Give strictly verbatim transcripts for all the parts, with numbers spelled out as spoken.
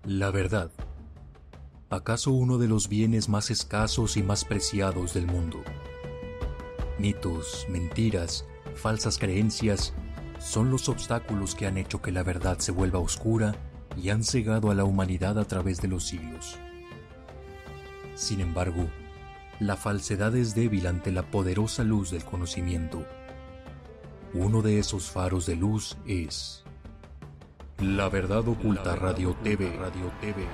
La verdad. ¿Acaso uno de los bienes más escasos y más preciados del mundo? Mitos, mentiras, falsas creencias son los obstáculos que han hecho que la verdad se vuelva oscura y han cegado a la humanidad a través de los siglos. Sin embargo, la falsedad es débil ante la poderosa luz del conocimiento. Uno de esos faros de luz es La Verdad Oculta Radio T V. Radio T V.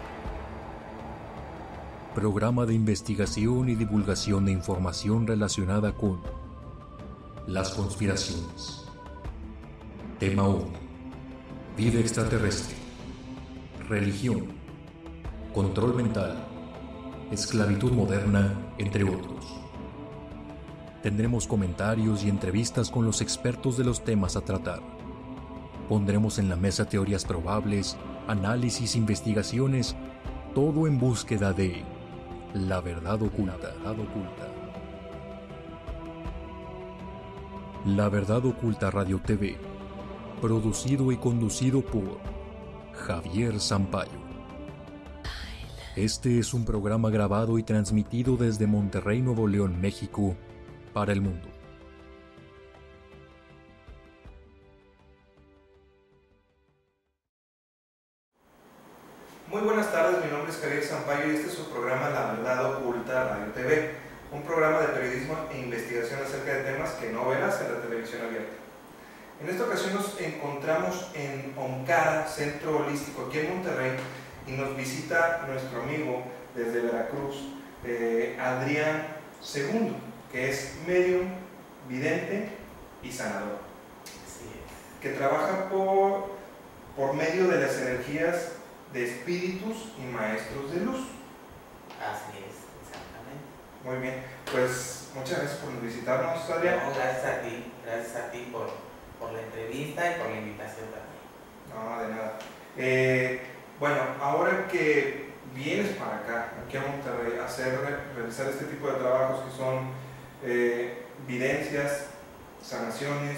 Programa de investigación y divulgación de información relacionada con las conspiraciones. Tema uno. Vida extraterrestre. Religión. Control mental. Esclavitud moderna, entre otros. Tendremos comentarios y entrevistas con los expertos de los temas a tratar. Pondremos en la mesa teorías probables, análisis, investigaciones, todo en búsqueda de la verdad oculta. La verdad oculta. La Verdad Oculta Radio T V, producido y conducido por Javier Sampaio. Este es un programa grabado y transmitido desde Monterrey, Nuevo León, México, para el mundo. Muy buenas tardes, mi nombre es Javier Sampaio y este es su programa La Verdad Oculta Radio T V, un programa de periodismo e investigación acerca de temas que no verás en la televisión abierta. En esta ocasión nos encontramos en Omcara, Centro Holístico, aquí en Monterrey, y nos visita nuestro amigo desde Veracruz, eh, Adrián Segundo, que es medium, vidente y sanador. Así es. Que trabaja por, por medio de las energías de espíritus y maestros de luz. Así es, exactamente. Muy bien, pues muchas gracias por visitarnos, Adrián. No, gracias a ti, gracias a ti por, por la entrevista y por la invitación también. No, de nada. Eh, bueno, ahora que vienes para acá, aquí a Monterrey, a hacer, realizar este tipo de trabajos que son eh, videncias, sanaciones,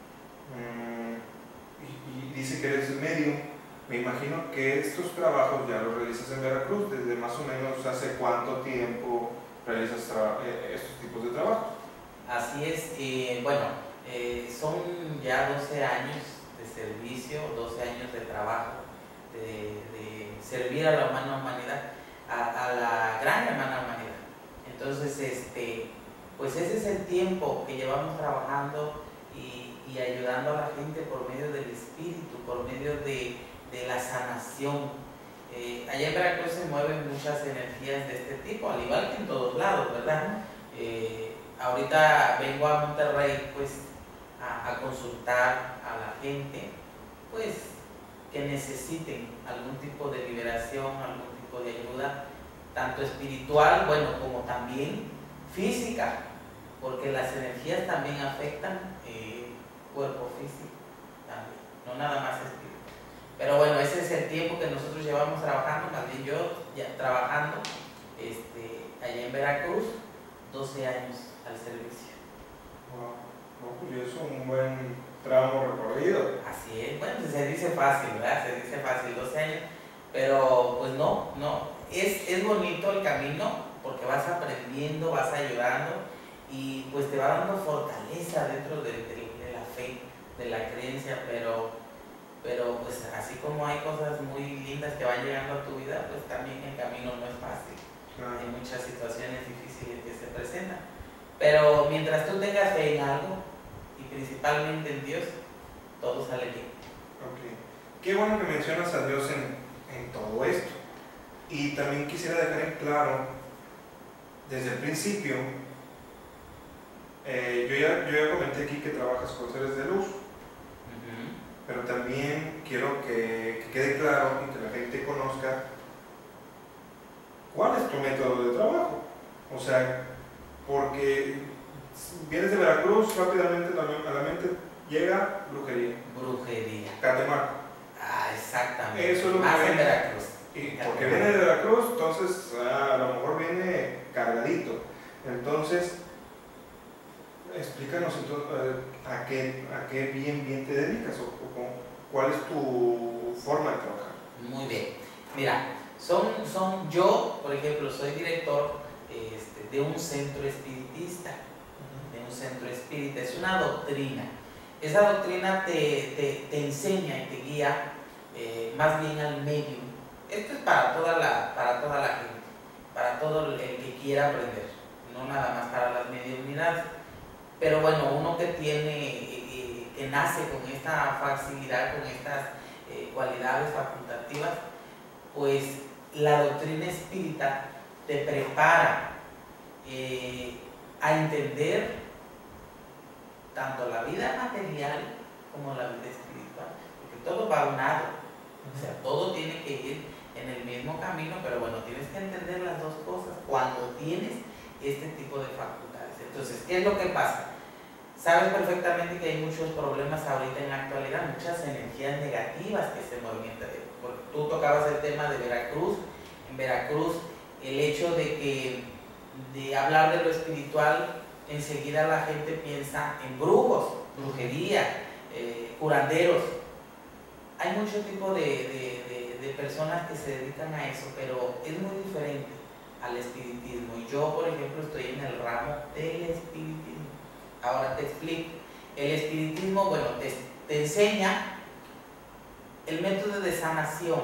mmm, y, y dice que eres medium. Me imagino que estos trabajos ya los realizas en Veracruz. ¿Desde más o menos hace cuánto tiempo realizas eh, estos tipos de trabajos? Así es, eh, bueno, eh, son ya doce años de servicio, doce años de trabajo, de, de servir a la humana humanidad, a, a la gran hermana humanidad. Entonces, este, pues ese es el tiempo que llevamos trabajando y, y ayudando a la gente por medio del espíritu, por medio de de la sanación. Eh, allá en Veracruz se mueven muchas energías de este tipo, al igual que en todos lados, ¿verdad? Eh, ahorita vengo a Monterrey pues a, a consultar a la gente pues que necesiten algún tipo de liberación, algún tipo de ayuda, tanto espiritual, bueno, como también física, porque las energías también afectan el cuerpo físico también, no nada más espiritual. Pero bueno, ese es el tiempo que nosotros llevamos trabajando, también yo ya trabajando este, allá en Veracruz, doce años al servicio. Wow. No, pues es un buen tramo recorrido. Así es, bueno, se dice fácil, ¿verdad? Se dice fácil, doce años, pero pues no, no, es, es bonito el camino porque vas aprendiendo, vas ayudando y pues te va dando fortaleza dentro de, de, de la fe, de la creencia, pero... Pero pues así como hay cosas muy lindas que van llegando a tu vida, pues también el camino no es fácil. Claro. Hay muchas situaciones difíciles que se presentan. Pero mientras tú tengas fe en algo, y principalmente en Dios, todo sale bien. Ok. Qué bueno que mencionas a Dios en, en todo esto. Y también quisiera dejar en claro, desde el principio, eh, yo, ya, yo ya comenté aquí que trabajas con seres de luz. Pero también quiero que, que quede claro y que la gente conozca cuál es tu método de trabajo. O sea, porque vienes de Veracruz, rápidamente a la mente llega brujería. Brujería. Catemaco. Ah, exactamente. Eso es lo Más que en viene. Veracruz. Y porque viene de Veracruz, entonces ah, a lo mejor viene cargadito. Entonces, explícanos entonces a qué, a qué bien, bien te dedicas o, o cuál es tu forma de trabajar. Muy bien. Mira, son, son, yo, por ejemplo, soy director este, de un centro espiritista, de un centro espírita, es una doctrina. Esa doctrina te, te, te enseña y te guía eh, más bien al medium. Esto es para toda, la, para toda la gente, para todo el que quiera aprender, no nada más para las mediunidades. Pero bueno, uno que tiene, eh, que nace con esta facilidad, con estas eh, cualidades facultativas, pues la doctrina espírita te prepara eh, a entender tanto la vida material como la vida espiritual, porque todo va unado, o sea, todo tiene que ir en el mismo camino, pero bueno, tienes que entender las dos cosas cuando tienes este tipo de facultades. Entonces, ¿qué es lo que pasa? Sabes perfectamente que hay muchos problemas ahorita en la actualidad, muchas energías negativas que se mueven entre ellos. Tú tocabas el tema de Veracruz. En Veracruz, el hecho de que de hablar de lo espiritual, enseguida la gente piensa en brujos, brujería, eh, curanderos. Hay mucho tipo de, de, de, de personas que se dedican a eso, pero es muy diferente al espiritismo. Y yo, por ejemplo, estoy en el ramo del espiritismo. Ahora te explico. El espiritismo, bueno, te, te enseña el método de sanación,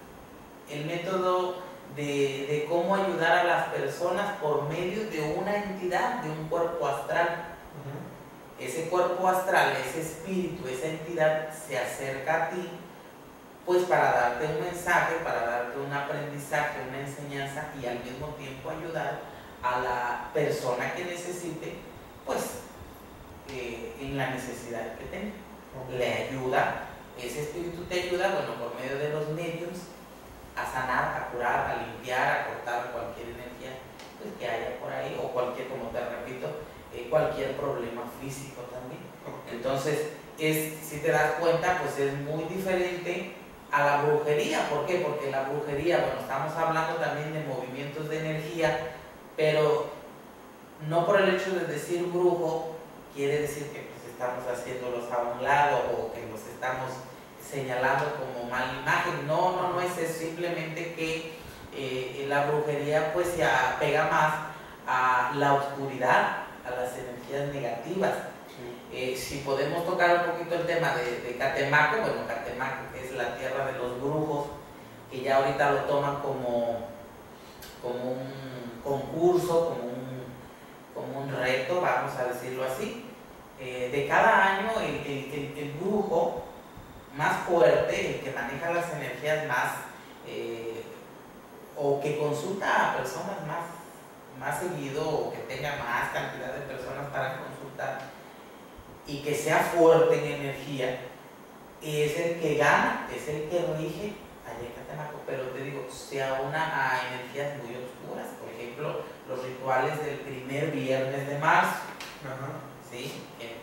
el método de, de cómo ayudar a las personas por medio de una entidad, de un cuerpo astral. Uh-huh. Ese cuerpo astral, ese espíritu, esa entidad se acerca a ti, pues para darte un mensaje, para darte un aprendizaje, una enseñanza y al mismo tiempo ayudar a la persona que necesite, pues eh, en la necesidad que tenga. Uh-huh. Le ayuda. Ese espíritu te ayuda, bueno, por medio de los mediums, a sanar, a curar, a limpiar, a cortar cualquier energía pues, que haya por ahí, o cualquier, como te repito, eh, cualquier problema físico también. Entonces, es, si te das cuenta, pues es muy diferente a la brujería. ¿Por qué? Porque la brujería, bueno, estamos hablando también de movimientos de energía, pero no por el hecho de decir brujo, quiere decir que pues, estamos haciéndolos a un lado o que los estamos señalando como mala imagen. No, no, no es eso, simplemente que eh, la brujería pues se apega más a la oscuridad, a las energías negativas. Sí. Eh, si podemos tocar un poquito el tema de, de Catemaco, bueno, Catemaco que es la tierra de los brujos, que ya ahorita lo toman como, como un concurso, como un, como un reto, vamos a decirlo así. Eh, de cada año el, el, el, el brujo más fuerte, el que maneja las energías más, eh, o que consulta a personas más, más seguido, o que tenga más cantidad de personas para consultar, y que sea fuerte en energía, es el que gana, es el que rige allá en Catemaco. Pero te digo, se aúna a energías muy oscuras. Por ejemplo, los rituales del primer viernes de marzo. Ajá. ¿Sí?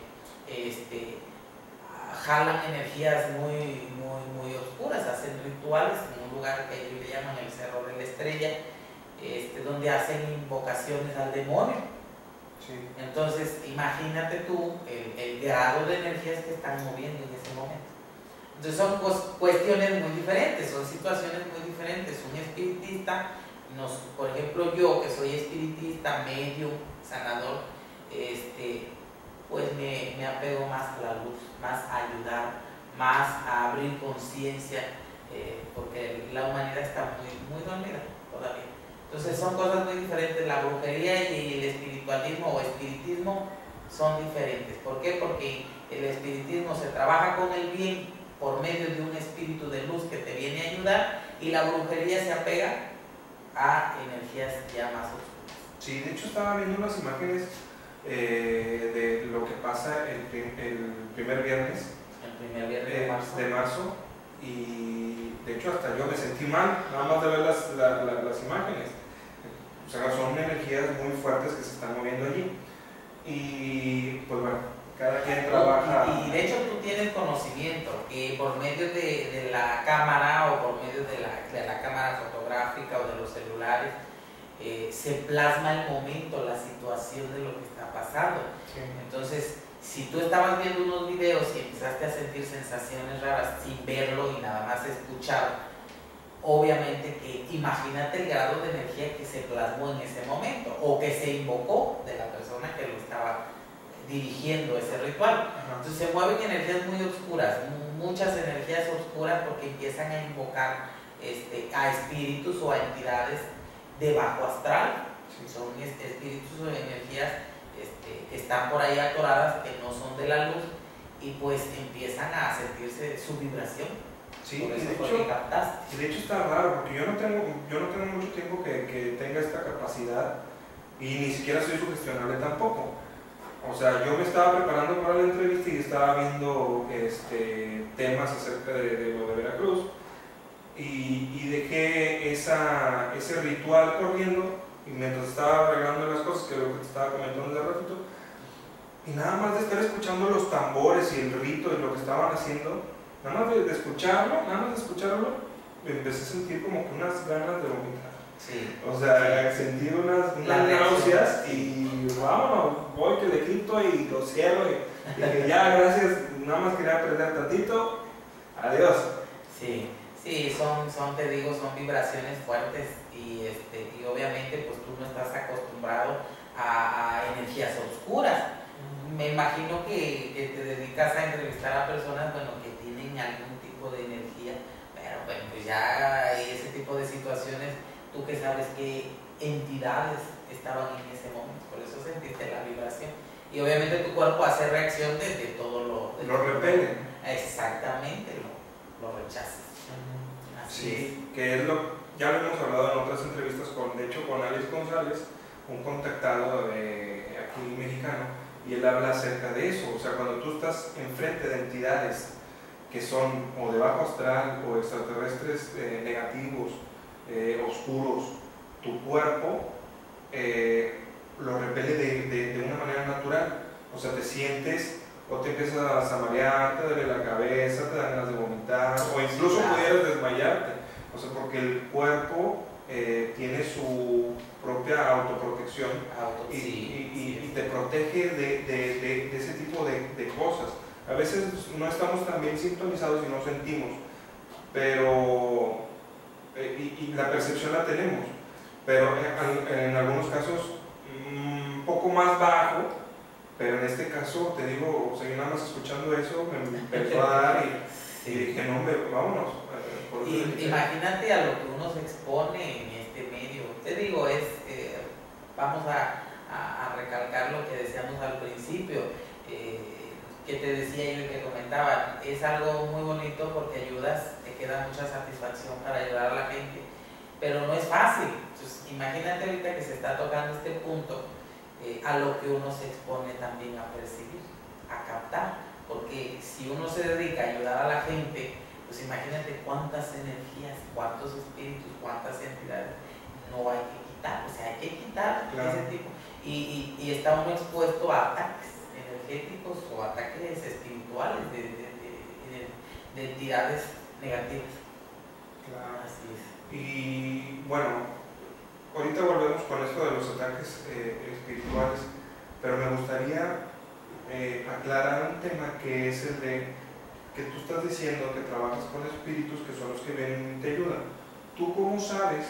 Este, jalan energías muy, muy, muy oscuras, hacen rituales en un lugar que ellos le llaman el Cerro de la Estrella, este, donde hacen invocaciones al demonio. Sí. Entonces, imagínate tú el, el grado de energías que están moviendo en ese momento. Entonces, son pues, cuestiones muy diferentes, son situaciones muy diferentes. Un espiritista, nos, por ejemplo, yo que soy espiritista, medium, sanador, este. pues me, me apego más a la luz, más a ayudar, más a abrir conciencia, eh, porque la humanidad está muy, muy dormida todavía. Entonces son cosas muy diferentes. La brujería y el espiritualismo o espiritismo son diferentes. ¿Por qué? Porque el espiritismo se trabaja con el bien por medio de un espíritu de luz que te viene a ayudar, y la brujería se apega a energías ya más oscuras. Sí, de hecho estaba viendo unas imágenes Eh, de lo que pasa el, el primer viernes, el primer viernes de, de, marzo. de marzo, y de hecho hasta yo me sentí mal nada más de ver las, la, la, las imágenes. O sea, son energías muy fuertes que se están moviendo allí, y pues bueno, cada quien trabaja. Y, y de hecho tú tienes conocimiento que por medio de, de la cámara, o por medio de la, de la cámara fotográfica o de los celulares, Eh, se plasma el momento, la situación de lo que está pasando. Sí. Entonces, si tú estabas viendo unos videos y empezaste a sentir sensaciones raras sin verlo y nada más escuchar, obviamente que imagínate el grado de energía que se plasmó en ese momento o que se invocó de la persona que lo estaba dirigiendo ese ritual. Ajá. Entonces se mueven energías muy oscuras, muchas energías oscuras, porque empiezan a invocar este, a espíritus o a entidades de bajo astral. Sí. Son espíritus o energías este, que están por ahí atoradas, que no son de la luz, y pues empiezan a sentirse su vibración. Sí, por y eso de, fue hecho, que captaste. de hecho está raro, porque yo no tengo, yo no tengo mucho tiempo que, que tenga esta capacidad, y ni siquiera soy sugestionable tampoco. O sea, yo me estaba preparando para la entrevista y estaba viendo este, temas acerca de, de lo de Veracruz, y, y dejé esa, ese ritual corriendo, y mientras estaba arreglando las cosas, que es lo que te estaba comentando de ratito, y nada más de estar escuchando los tambores y el rito y lo que estaban haciendo, nada más de, de escucharlo, nada más de escucharlo, me empecé a sentir como que unas ganas de vomitar. Sí. O sea, sentí unas, unas náuseas y vámonos, voy que le quito y lo cierro y, y que ya, gracias, nada más quería aprender tantito, adiós. Sí, sí, son, son, te digo, son vibraciones fuertes y, este, y obviamente pues tú no estás acostumbrado a, a energías oscuras. Me imagino que, que te dedicas a entrevistar a personas, bueno, que tienen algún tipo de energía, pero bueno, pues ya hay ese tipo de situaciones. Tú que sabes qué entidades estaban en ese momento, por eso sentiste la vibración. Y obviamente tu cuerpo hace reacción de, de todo lo... De lo repele. Exactamente, lo, lo rechazas. Así sí, es. Que es lo, ya lo hemos hablado en otras entrevistas, con, de hecho con Alex González, un contactado de aquí mexicano, y él habla acerca de eso. O sea, cuando tú estás enfrente de entidades que son o de bajo astral o extraterrestres eh, negativos, Eh, oscuros, tu cuerpo eh, lo repele de, de, de una manera natural. O sea, te sientes o te empiezas a marear, te duele la cabeza, te dan ganas de vomitar o incluso claro. pudieras desmayarte. O sea, porque el cuerpo eh, tiene su propia autoprotección Auto, y, sí, y, sí, y sí. te protege de, de, de, de ese tipo de, de cosas. A veces no estamos tan bien sintonizados y no sentimos, pero Y, y la percepción la tenemos, pero en, en algunos casos un poco más bajo, pero en este caso, te digo, o sea, yo nada más escuchando eso me empezó a dar y, sí. y dije, no, hombre, vámonos. Por y, imagínate a lo que uno se expone en este medio. Te digo, es, eh, vamos a, a, a recalcar lo que decíamos al principio, eh, que te decía yo y que comentaba, es algo muy bonito porque ayudas, te queda mucha satisfacción para ayudar a la gente, pero no es fácil. Entonces, imagínate ahorita que se está tocando este punto, eh, a lo que uno se expone también a percibir, a captar, porque si uno se dedica a ayudar a la gente, pues imagínate cuántas energías, cuántos espíritus, cuántas entidades no hay que quitar. O sea, hay que quitar claro. ese tipo, y, y, y está uno expuesto a ataques energéticos o ataques espirituales de, de, de, de, de entidades negativas. Claro. Así es. Y bueno, ahorita volvemos con esto de los ataques eh, espirituales, pero me gustaría eh, aclarar un tema que es el de que tú estás diciendo que trabajas con espíritus que son los que vienen y te ayudan. ¿Tú cómo sabes,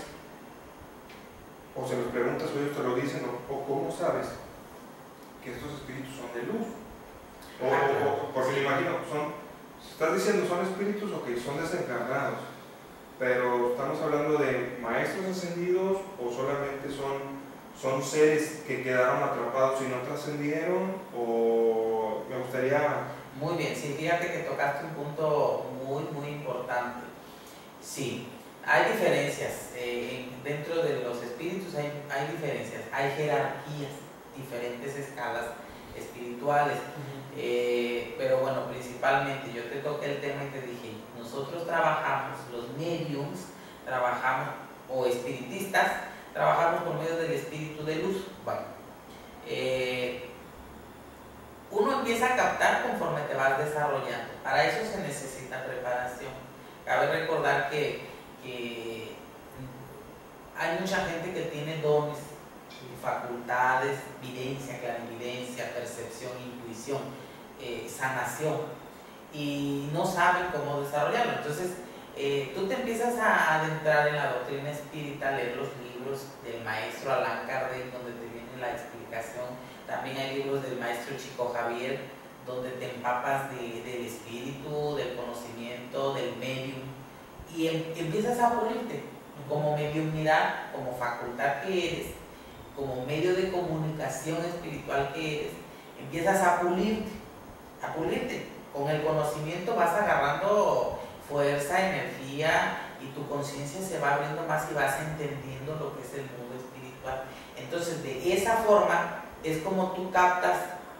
o se los preguntas o ellos te lo dicen, o, o cómo sabes que estos espíritus son de luz? O, ah, claro. o porque me imagino, son, estás diciendo son espíritus o que son desencarnados, pero estamos hablando de maestros ascendidos o solamente son, son seres que quedaron atrapados y no trascendieron, o me gustaría... Muy bien, sí, fíjate que tocaste un punto muy, muy importante. Sí, hay diferencias, eh, dentro de los espíritus hay, hay diferencias, hay jerarquías, diferentes escalas espirituales, uh-huh. eh, pero bueno, principalmente yo te toqué el tema y te dije, nosotros trabajamos, los mediums, trabajamos, o espiritistas, trabajamos por medio del espíritu de luz. Bueno, eh, uno empieza a captar conforme te vas desarrollando, para eso se necesita preparación. Cabe recordar que, que hay mucha gente que tiene dones, facultades, videncia, clarividencia, percepción, intuición, eh, sanación, y no saben cómo desarrollarlo. Entonces eh, tú te empiezas a adentrar en la doctrina espírita, leer los libros del maestro Allan Kardec, donde te viene la explicación. También hay libros del maestro Chico Javier, donde te empapas de, del espíritu, del conocimiento, del medium, y em, empiezas a pulirte como mediumnidad, como facultad que eres, como medio de comunicación espiritual que eres. Empiezas a pulirte, a pulirte. Con el conocimiento vas agarrando fuerza, energía, y tu conciencia se va abriendo más y vas entendiendo lo que es el mundo espiritual. Entonces, de esa forma es como tú captas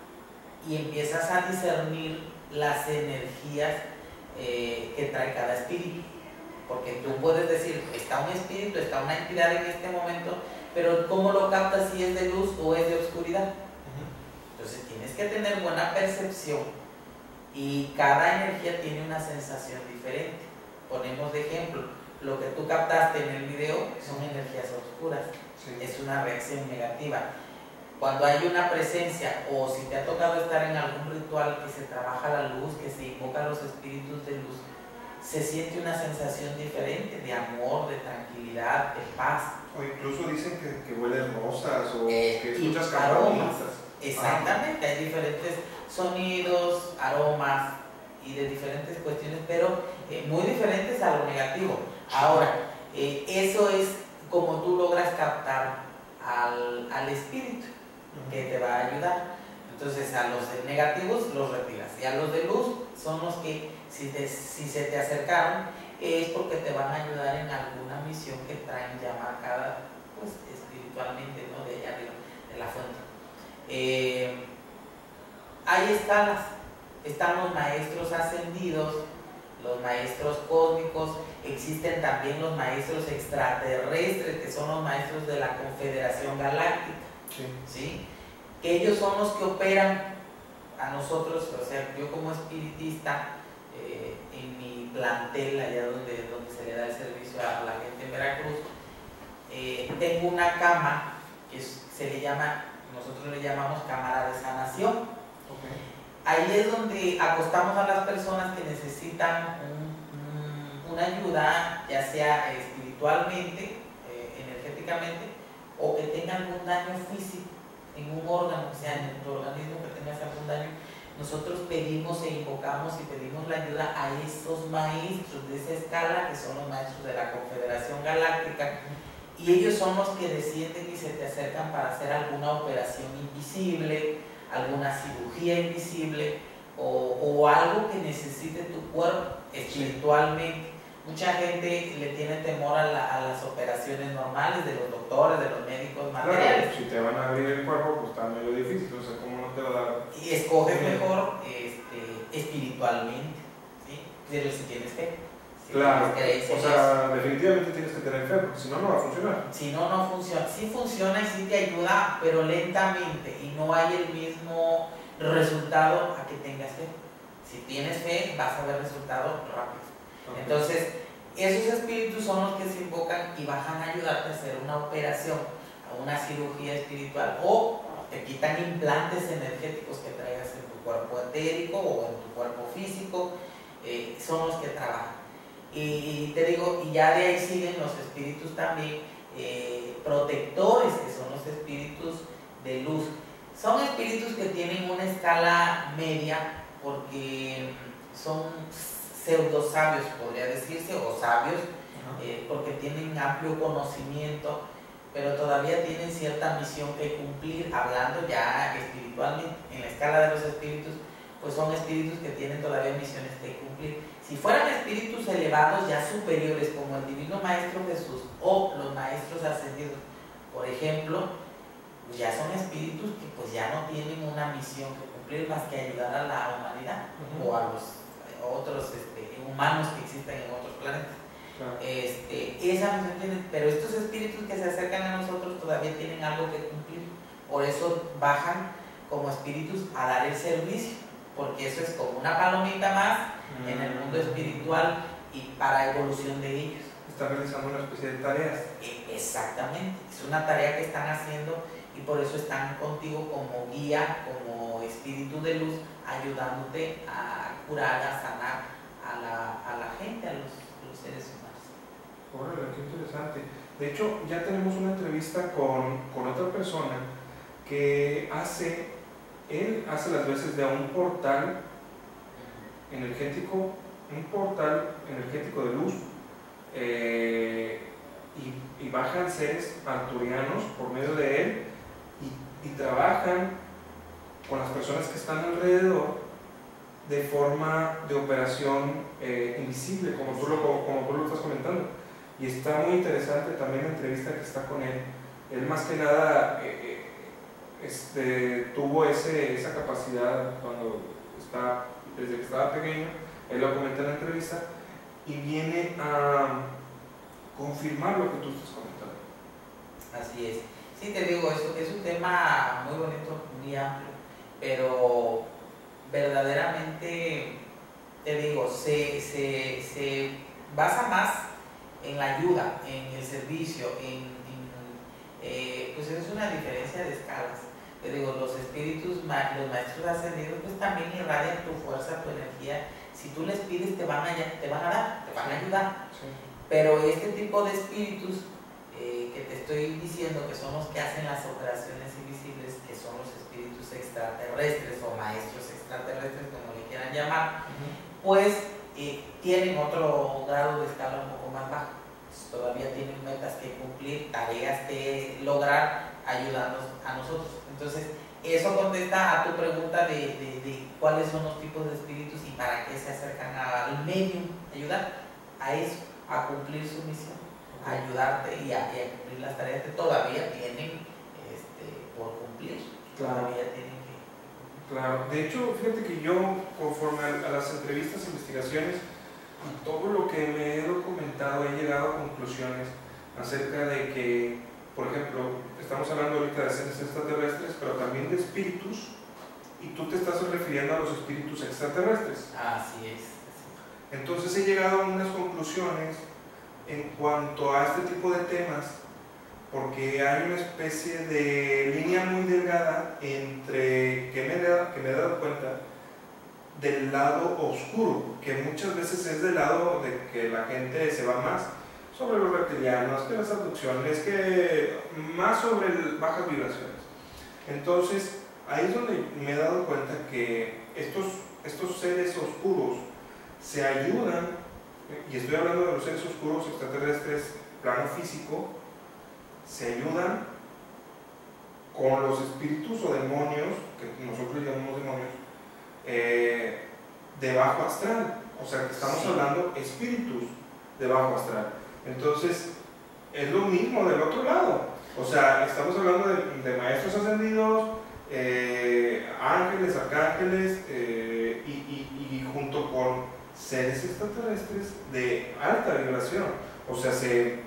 y empiezas a discernir las energías eh, que trae cada espíritu. Porque tú puedes decir, está un espíritu, está una entidad en este momento, pero ¿cómo lo captas si es de luz o es de oscuridad? Entonces tienes que tener buena percepción, y cada energía tiene una sensación diferente. Ponemos de ejemplo, lo que tú captaste en el video son energías oscuras, sí. Es una reacción negativa. Cuando hay una presencia, o si te ha tocado estar en algún ritual que se trabaja la luz, que se invoca a los espíritus de luz, se siente una sensación diferente de amor, de tranquilidad, de paz. O incluso dicen que, que huelen rosas o eh, que escuchas aromas. Campanitas. Exactamente, hay diferentes sonidos, aromas y de diferentes cuestiones, pero eh, muy diferentes a lo negativo. Ahora, eh, eso es como tú logras captar al, al espíritu que te va a ayudar. Entonces, a los negativos los retiras, y a los de luz son los que, si, te, si se te acercaron, es porque te van a ayudar en alguna misión que traen ya marcada, pues, espiritualmente, ¿no? De allá arriba, de la fuente. Eh, hay escalas. Están los maestros ascendidos, los maestros cósmicos, existen también los maestros extraterrestres, que son los maestros de la Confederación Galáctica, sí. ¿Sí? Que ellos son los que operan a nosotros. O sea, yo como espiritista, eh, en mi plantel, allá donde, donde se le da el servicio a la gente en Veracruz, eh, tengo una cama que se le llama, nosotros le llamamos cámara de sanación. Okay. Ahí es donde acostamos a las personas que necesitan un, un, una ayuda, ya sea espiritualmente, eh, energéticamente, o que tengan algún daño físico en un órgano, o sea, en tu organismo, que tengas algún daño. Nosotros pedimos e invocamos y pedimos la ayuda a esos maestros de esa escala, que son los maestros de la Confederación Galáctica, y ellos son los que descienden y se te acercan para hacer alguna operación invisible, alguna cirugía invisible, o, o algo que necesite tu cuerpo espiritualmente. Mucha gente le tiene temor a, la, a las operaciones normales de los doctores, de los médicos materiales. Claro, si te van a abrir el cuerpo, pues está medio difícil, o sea, ¿cómo no te va a dar? Y escoges mejor este, espiritualmente, ¿sí? Pero si tienes fe. Si claro, tienes o sea, definitivamente tienes que tener fe, porque si no, no va a funcionar. Si no, no funciona. Sí funciona y sí te ayuda, pero lentamente, y no hay el mismo resultado a que tengas fe. Si tienes fe, vas a ver resultado rápido. Okay. Entonces, esos espíritus son los que se invocan y bajan a ayudarte a hacer una operación, a una cirugía espiritual, o te quitan implantes energéticos que traigas en tu cuerpo etérico o en tu cuerpo físico. Eh, son los que trabajan. Y te digo, y ya de ahí siguen los espíritus también eh, protectores, que son los espíritus de luz. Son espíritus que tienen una escala media, porque son pseudo sabios, podría decirse, o sabios, eh, porque tienen amplio conocimiento, pero todavía tienen cierta misión que cumplir, hablando ya espiritualmente. En la escala de los espíritus, pues son espíritus que tienen todavía misiones que cumplir. Si fueran espíritus elevados, ya superiores, como el Divino Maestro Jesús o los maestros ascendidos, por ejemplo, pues ya son espíritus que pues ya no tienen una misión que cumplir más que ayudar a la humanidad, uh-huh. o a los otros este, humanos que existen en otros planetas. Claro. Este, esa misión tienen, pero estos espíritus que se acercan a nosotros todavía tienen algo que cumplir. Por eso bajan como espíritus a dar el servicio, porque eso es como una palomita más mm. en el mundo espiritual y para evolución de ellos. Están realizando una especie de tareas. Exactamente, es una tarea que están haciendo, y por eso están contigo como guía, como espíritu de luz, ayudándote a curar, a sanar a la, a la gente, a los, los seres humanos. Órale, qué interesante. De hecho, ya tenemos una entrevista con, con otra persona que hace, él hace las veces de un portal energético, un portal energético de luz, eh, y, y bajan seres arturianos por medio de él y, y trabajan con las personas que están alrededor de forma de operación eh, invisible, como tú, lo, como tú lo estás comentando. Y está muy interesante también la entrevista que está con él. Él más que nada eh, este, tuvo ese, esa capacidad cuando está, desde que estaba pequeño, él lo comenta en la entrevista, y viene a confirmar lo que tú estás comentando. Así es. Sí, te digo, es, es un tema muy bonito, muy amplio, pero verdaderamente, te digo, se, se, se basa más en la ayuda, en el servicio, en, en eh, pues es una diferencia de escalas. Te digo, los espíritus, los maestros ascendidos, pues también irradian tu fuerza, tu energía. Si tú les pides, te van a, te van a dar, te van a ayudar. Sí. Pero este tipo de espíritus eh, que te estoy diciendo, que son los que hacen las operaciones invisibles, que son los espíritus extraterrestres o maestros extraterrestres, como le quieran llamar, uh-huh. pues eh, tienen otro grado de escala un poco más bajo. Pues, todavía tienen metas que cumplir, tareas que lograr, ayudándonos a nosotros. Entonces, eso contesta a tu pregunta de, de, de cuáles son los tipos de espíritus y para qué se acercan al medium, ayudar a eso, a cumplir su misión, a ayudarte y a, y a cumplir las tareas que todavía tienen este, por cumplir. Claro. Todavía tienen que... Claro, de hecho, fíjate que yo, conforme a las entrevistas, investigaciones y todo lo que me he documentado, he llegado a conclusiones acerca de que, por ejemplo, estamos hablando ahorita de seres extraterrestres, pero también de espíritus, y tú te estás refiriendo a los espíritus extraterrestres. Así es. Entonces he llegado a unas conclusiones en cuanto a este tipo de temas, porque hay una especie de línea muy delgada entre, que me, he, que me he dado cuenta, del lado oscuro, que muchas veces es del lado de que la gente se va más sobre los reptilianos, que las abducciones, que más sobre el, bajas vibraciones. Entonces, ahí es donde me he dado cuenta que estos, estos seres oscuros se ayudan, y estoy hablando de los seres oscuros extraterrestres, plano físico, se ayudan con los espíritus o demonios, que nosotros llamamos demonios, eh, de bajo astral. O sea, que estamos sí. hablando espíritus de bajo astral. Entonces, es lo mismo del otro lado. O sea, estamos hablando de, de maestros ascendidos, eh, ángeles, arcángeles, eh, y, y, y junto con seres extraterrestres de alta vibración. O sea, se,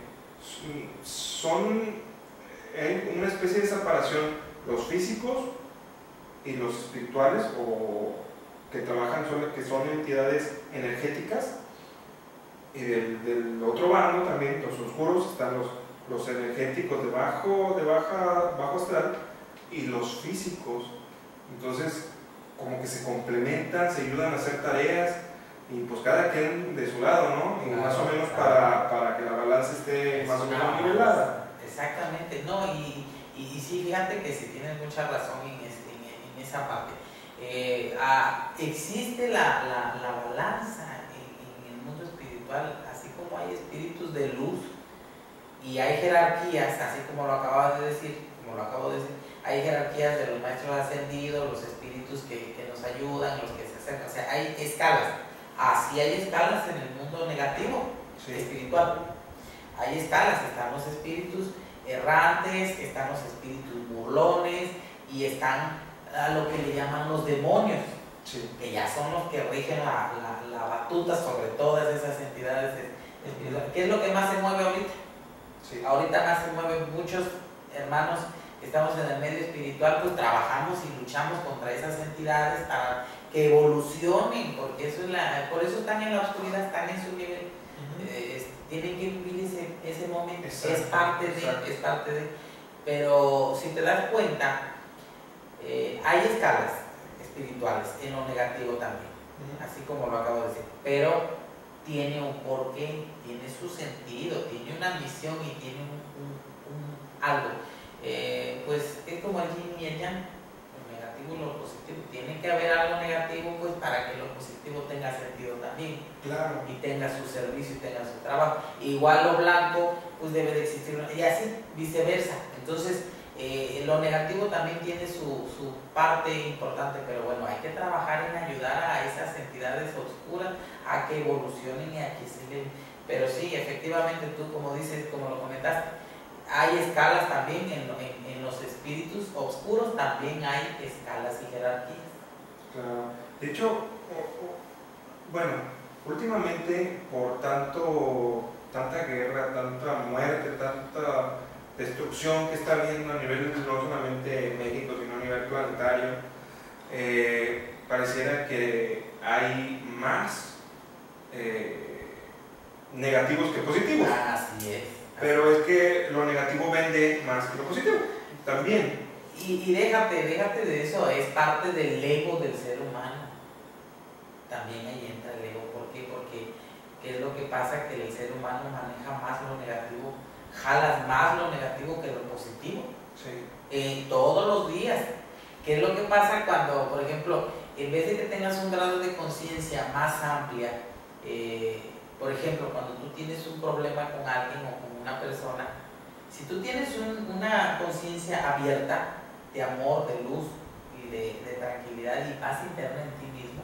son hay una especie de separación, los físicos y los espirituales, o que trabajan sobre, que son entidades energéticas. Y del, del otro bando también, los oscuros, están los, los energéticos de bajo, de baja, bajo astral, y los físicos. Entonces, como que se complementan, se ayudan a hacer tareas, y pues cada quien de su lado, ¿no? Y claro, más o menos para, para que la balanza esté más o menos nivelada. Exactamente, no, y, y, y sí, fíjate que sí tienes mucha razón en, este, en, en esa parte. Eh, ah, existe la, la, la balanza en, en el mundo espiritual, así como hay espíritus de luz y hay jerarquías, así como lo acabas de decir, como lo acabo de decir, hay jerarquías de los maestros ascendidos, los espíritus que, que nos ayudan, los que se acercan, o sea, hay escalas. Así hay escalas en el mundo negativo, sí. espiritual. Hay escalas, están los espíritus errantes, están los espíritus burlones y están a lo que le llaman los demonios, sí. que ya son los que rigen la, la, la batuta sobre todas esas entidades espirituales. ¿Qué es lo que más se mueve ahorita? Sí. Ahorita más se mueven muchos hermanos que estamos en el medio espiritual, pues trabajamos y luchamos contra esas entidades para que evolucionen, porque eso es la, por eso están en la oscuridad, están en su nivel. Uh-huh. eh, tienen que vivir ese, ese momento, exacto, es parte de, exacto. es parte de, pero si te das cuenta, eh, hay escalas espirituales en lo negativo también, uh-huh. así como lo acabo de decir, pero tiene un porqué, tiene su sentido, tiene una misión y tiene un, un, un algo. Eh, pues es como el yin y el yang, lo negativo y lo positivo. Tiene que haber algo negativo pues para que lo positivo tenga sentido también. Claro. Y tenga su servicio y tenga su trabajo. Igual lo blanco pues debe de existir, y así viceversa. Entonces eh, lo negativo también tiene su, su parte importante, pero bueno, hay que trabajar en ayudar a esas entidades oscuras a que evolucionen y a que se den. Pero sí, efectivamente tú, como dices, como lo comentaste, hay escalas también en, en, en los espíritus oscuros, también hay escalas y jerarquías. Claro. De hecho, bueno, últimamente por tanto, tanta guerra, tanta muerte, tanta destrucción que está habiendo a nivel no solamente México, sino a nivel planetario, eh, pareciera que hay más eh, negativos que positivos. Así es. Pero es que lo negativo vende más que lo positivo, también. Y, y déjate, déjate de eso, es parte del ego del ser humano. También ahí entra el ego. ¿Por qué? Porque ¿qué es lo que pasa? Que el ser humano maneja más lo negativo, jalas más lo negativo que lo positivo. Sí. Eh, todos los días. ¿Qué es lo que pasa cuando, por ejemplo, en vez de que tengas un grado de conciencia más amplia, eh, por ejemplo, cuando tú tienes un problema con alguien o con una persona, si tú tienes un, una conciencia abierta de amor, de luz y de, de tranquilidad y paz interna en ti mismo,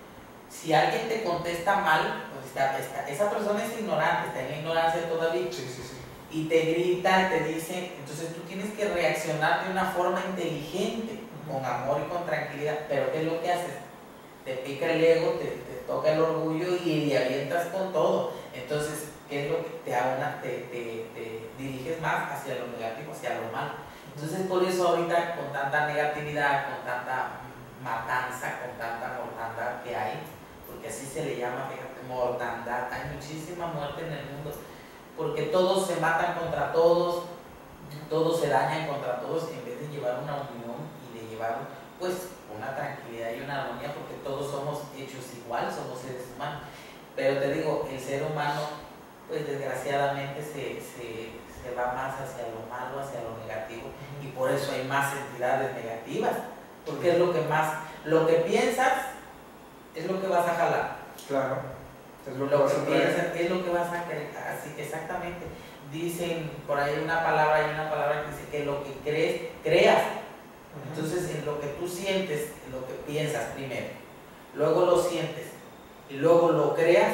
si alguien te contesta mal, pues está, está, esa persona es ignorante, está en la ignorancia todavía, sí, sí, sí. y te grita, te dice, entonces tú tienes que reaccionar de una forma inteligente, con amor y con tranquilidad. Pero ¿qué es lo que haces? Te pica el ego, te, te toca el orgullo y le avientas con todo. Entonces, ¿qué es lo que te, una, te, te, te diriges más hacia lo negativo, hacia lo malo? Entonces, por eso ahorita con tanta negatividad, con tanta matanza, con tanta mortandad que hay, porque así se le llama, fíjate, mortandad, hay muchísima muerte en el mundo, porque todos se matan contra todos, todos se dañan contra todos, en vez de llevar una unión y de llevar pues una tranquilidad y una armonía, porque todos somos hechos igual, somos seres humanos. Pero te digo, el ser humano pues desgraciadamente se, se, se va más hacia lo malo, hacia lo negativo, y por eso hay más entidades negativas, porque es lo que más, lo que piensas es lo que vas a jalar. Claro, es lo que Lo vas que a traer. piensas es lo que vas a querer, así que exactamente. Dicen por ahí una palabra, hay una palabra que dice que lo que crees, creas. Entonces, en lo que tú sientes, en lo que piensas primero, luego lo sientes y luego lo creas,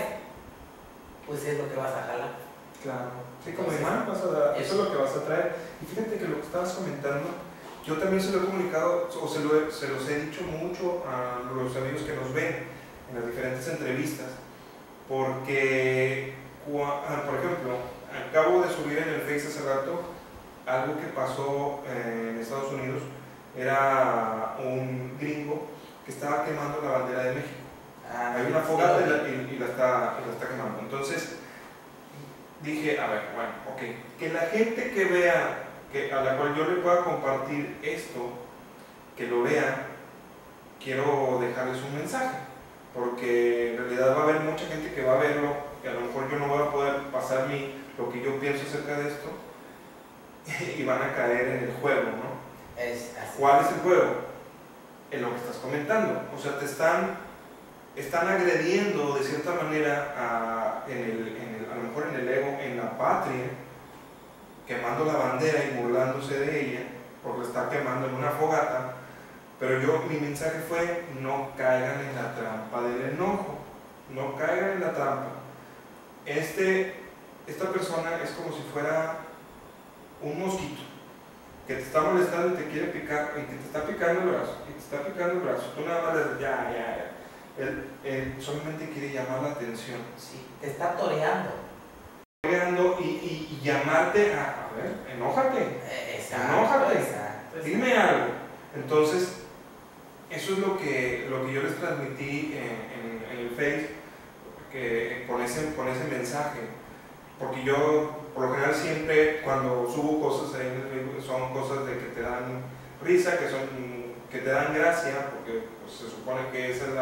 pues es lo que vas a jalar. Claro, sí, como imán vas a dar, eso es lo que vas a traer. Y fíjate que lo que estabas comentando, yo también se lo he comunicado, o se, lo he, se los he dicho mucho a los amigos que nos ven en las diferentes entrevistas, porque, por ejemplo, acabo de subir en el Face hace rato algo que pasó en Estados Unidos. Era un gringo que estaba quemando la bandera de México. Ah, Hay una fogata y la, y, y la, está, y la está quemando. Entonces dije, a ver, bueno, ok, que la gente que vea, que a la cual yo le pueda compartir esto, que lo vea, quiero dejarles un mensaje, porque en realidad va a haber mucha gente que va a verlo, que a lo mejor yo no voy a poder pasar mi, lo que yo pienso acerca de esto, y van a caer en el juego, ¿no? Es así. ¿Cuál es el juego? En lo que estás comentando. O sea, te están, están agrediendo de cierta manera a, en el, en el, a lo mejor en el ego, en la patria, quemando la bandera y burlándose de ella, porque la está quemando en una fogata. Pero yo, mi mensaje fue, no caigan en la trampa del enojo, no caigan en la trampa. Este, esta persona es como si fuera un mosquito que te está molestando y te quiere picar, y que te está picando el brazo, y te está picando el brazo. Tú nada más le dices, ya, ya, ya. Él, él solamente quiere llamar la atención. Sí, te está toreando. Toreando y, y, y llamarte a, a ver, enójate. Exacto, enójate. exacto, Dime algo. Entonces, eso es lo que, lo que yo les transmití en, en, en el Face, que, con, ese, con ese mensaje. Porque yo, por lo general, siempre cuando subo cosas ahí en el Facebook, son cosas de que te dan risa, que, son, que te dan gracia, porque pues, se supone que esa es la,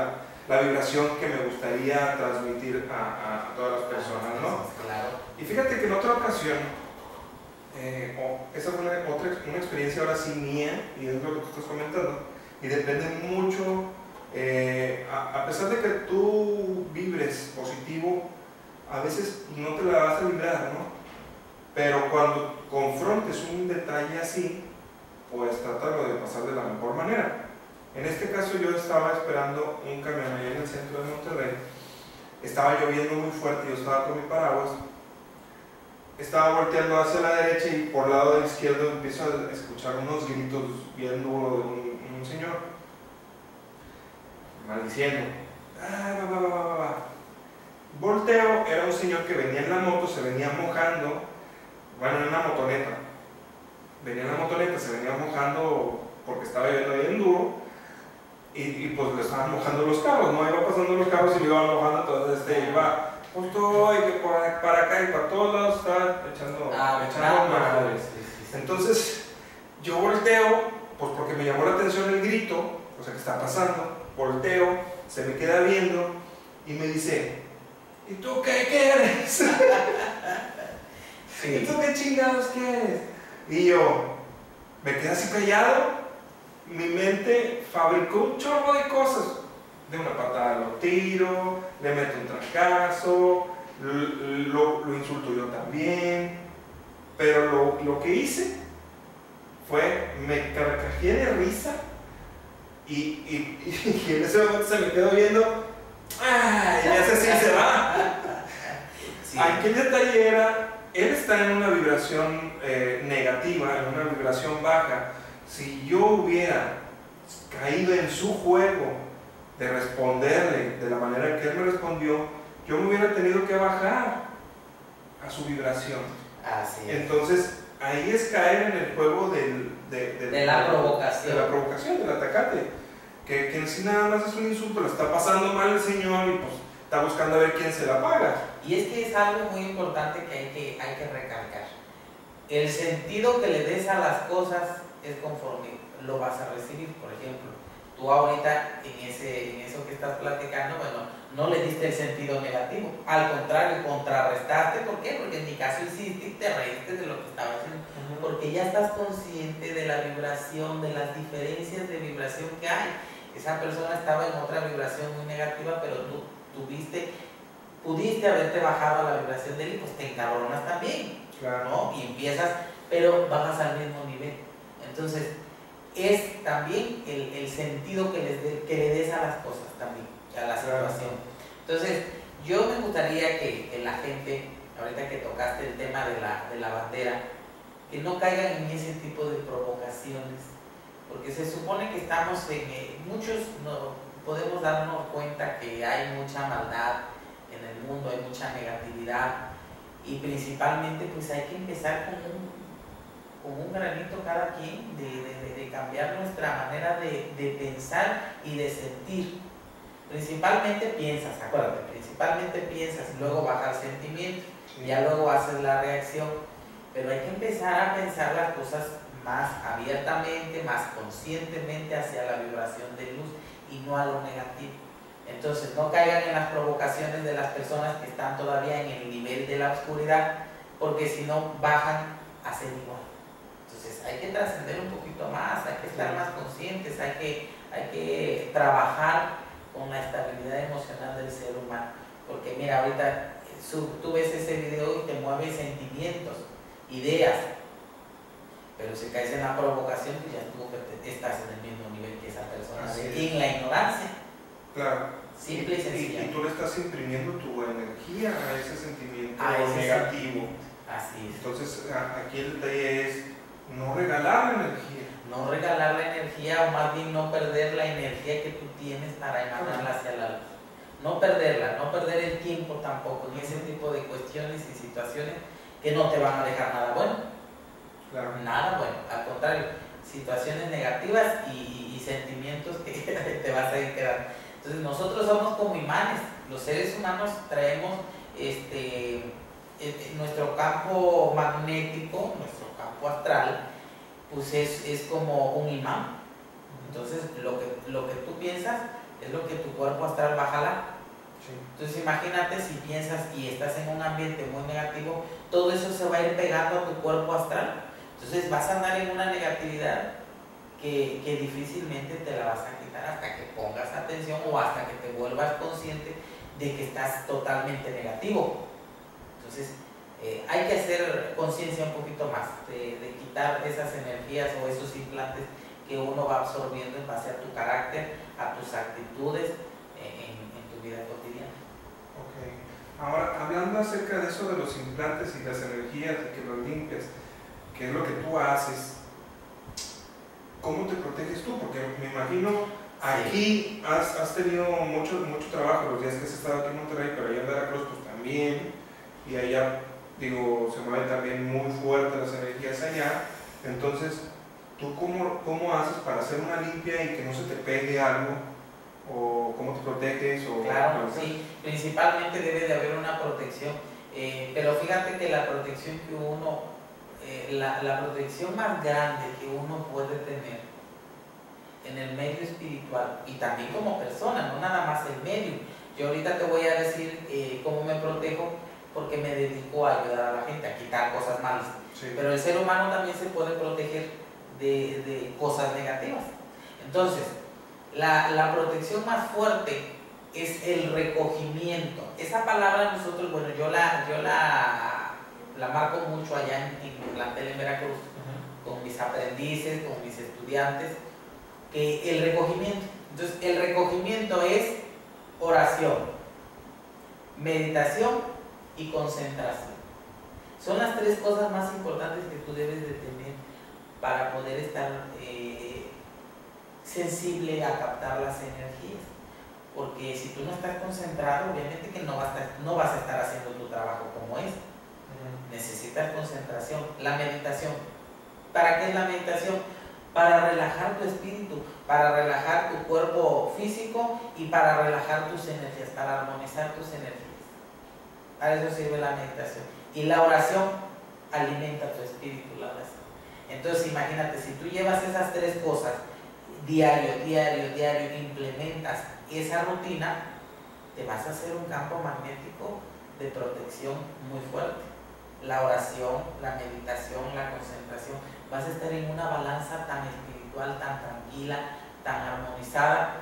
la vibración que me gustaría transmitir a, a todas las personas, ¿no? Claro. Y fíjate que en otra ocasión, eh, oh, esa fue una, otra, una experiencia ahora sí mía, y es lo que tú estás comentando, y depende mucho, eh, a, a pesar de que tú vibres positivo, a veces no te la vas a vibrar, ¿no? Pero cuando confrontes un detalle así, pues tratarlo de pasar de la mejor manera. En este caso yo estaba esperando un camión allá en el centro de Monterrey, estaba lloviendo muy fuerte, yo estaba con mi paraguas, estaba volteando hacia la derecha y por el lado del izquierdo empiezo a escuchar unos gritos bien duros de un, un señor, maldiciendo. Ah, va, va, va, va, va. Volteo, era un señor que venía en la moto, se venía mojando, bueno, en una motoneta, venía en la motoneta, se venía mojando porque estaba lloviendo bien duro, y, y pues le estaban mojando los carros, ¿no? Iba pasando los carros y le iban mojando, entonces este, iba justo y que por, para acá y para todos lados estaba echando, ah, echando claro, madres. sí, sí, sí. Entonces yo volteo, pues porque me llamó la atención el grito, o sea, ¿qué está pasando? Volteo, se me queda viendo y me dice, ¿y tú qué quieres? Sí. ¿Y tú qué chingados quieres? Y yo me quedé así callado, mi mente fabricó un chorro de cosas. De una patada lo tiro, le meto un trancazo, lo, lo insulto yo también. Pero lo, lo que hice fue, me carcajé de risa y, y, y en ese momento se me quedó viendo, ¡ay! Y hace así se va. Sí. Aquí el detalle era, él está en una vibración eh, negativa, en una vibración baja. Si yo hubiera caído en su juego de responderle de la manera que él me respondió, yo me hubiera tenido que bajar a su vibración. Así es. Entonces, ahí es caer en el juego del, de, de, de la provocación. De la provocación, del atacate. Que, que en sí nada más es un insulto, le está pasando mal el señor y pues está buscando a ver quién se la paga. Y es que es algo muy importante que hay que, hay que recalcar. El sentido que le des a las cosas es conforme lo vas a recibir. Por ejemplo, tú ahorita en, ese, en eso que estás platicando, bueno, no le diste el sentido negativo. Al contrario, contrarrestaste. ¿Por qué? Porque en mi caso hiciste y te reíste de lo que estaba haciendo. Uh-huh. Porque ya estás consciente de la vibración, de las diferencias de vibración que hay. Esa persona estaba en otra vibración muy negativa, pero tú tuviste, pudiste haberte bajado a la vibración de él y pues te encabronas también, claro, ¿no? Y empiezas, pero bajas al mismo nivel. Entonces, es también el, el sentido que, les de, que le des a las cosas también, a la situación. Entonces, yo me gustaría que, que la gente, ahorita que tocaste el tema de la, de la bandera, que no caigan en ese tipo de provocaciones, porque se supone que estamos en, eh, muchos no, podemos darnos cuenta que hay mucha maldad en el mundo, hay mucha negatividad, y principalmente pues hay que empezar con un, con un granito cada quien de, de, de cambiar nuestra manera de, de pensar y de sentir. Principalmente piensas, acuérdate, principalmente piensas, luego baja el sentimiento, sí. Ya luego haces la reacción, pero hay que empezar a pensar las cosas más abiertamente, más conscientemente hacia la vibración de luz y no a lo negativo. Entonces no caigan en las provocaciones de las personas que están todavía en el nivel de la oscuridad, porque si no bajan a ser igual. Entonces hay que trascender un poquito más, hay que estar más conscientes, hay que, hay que trabajar con la estabilidad emocional del ser humano, porque mira, ahorita tú ves ese video y te mueve sentimientos, ideas, pero si caes en la provocación, pues ya tú estás en el mismo nivel que esa persona, y en la ignorancia. Claro. Simple y, y sencilla. Y, y tú le estás imprimiendo tu energía a ese sentimiento a ese negativo. Así es. Entonces, aquí el detalle es no regalar la energía. No regalar la energía, o más bien no perder la energía que tú tienes para emanarla hacia la luz. No perderla, no perder el tiempo tampoco en ese tipo de cuestiones y situaciones que no te van a dejar nada bueno. Claro. Nada bueno, al contrario, situaciones negativas y, y, y sentimientos que te vas a ir quedando. Entonces nosotros somos como imanes, los seres humanos traemos este, nuestro campo magnético, nuestro campo astral, pues es, es como un imán. Entonces lo que, lo que tú piensas, es lo que tu cuerpo astral va a jalar. Sí. Entonces imagínate si piensas y estás en un ambiente muy negativo, todo eso se va a ir pegando a tu cuerpo astral. Entonces vas a andar en una negatividad que, que difícilmente te la vas a quitar hasta que pongas atención o hasta que te vuelvas consciente de que estás totalmente negativo. Entonces eh, hay que hacer conciencia un poquito más de, de quitar esas energías o esos implantes que uno va absorbiendo en base a tu carácter, a tus actitudes eh, en, en tu vida cotidiana. Ok. Ahora, hablando acerca de eso de los implantes y las energías y que los limpias, que es lo que tú haces, ¿cómo te proteges tú? Porque me imagino, aquí has, has tenido mucho, mucho trabajo los días que has estado aquí en Monterrey, pero allá en Veracruz pues también, y allá, digo, se mueven también muy fuertes las energías allá. Entonces, ¿tú cómo, cómo haces para hacer una limpia y que no se te pegue algo? ¿O cómo te proteges? O claro, sí, principalmente debe de haber una protección, eh, pero fíjate que la protección que uno, eh, la, la protección más grande que uno puede tener en el medio espiritual y también como persona, no nada más el medio. Yo ahorita te voy a decir eh, cómo me protejo, porque me dedico a ayudar a la gente, a quitar cosas malas. Sí. Pero el ser humano también se puede proteger de, de cosas negativas. Entonces, la, la protección más fuerte es el recogimiento. Esa palabra nosotros, bueno, yo la, yo la, la marco mucho allá en, en el plantel en Veracruz, uh-huh, con mis aprendices, con mis estudiantes, que el recogimiento. Entonces, el recogimiento es oración, meditación y concentración. Son las tres cosas más importantes que tú debes de tener para poder estar eh, sensible a captar las energías. Porque si tú no estás concentrado, obviamente que no vas a estar, no vas a estar haciendo tu trabajo como es. Uh-huh. Necesitas concentración. La meditación. ¿Para qué es la meditación? Para relajar tu espíritu, para relajar tu cuerpo físico y para relajar tus energías, para armonizar tus energías. Para eso sirve la meditación. Y la oración alimenta tu espíritu, la oración. Entonces imagínate, si tú llevas esas tres cosas diario, diario, diario, implementas esa rutina, te vas a hacer un campo magnético de protección muy fuerte. La oración, la meditación, la concentración, vas a estar en una balanza tan espiritual, tan tranquila, tan armonizada,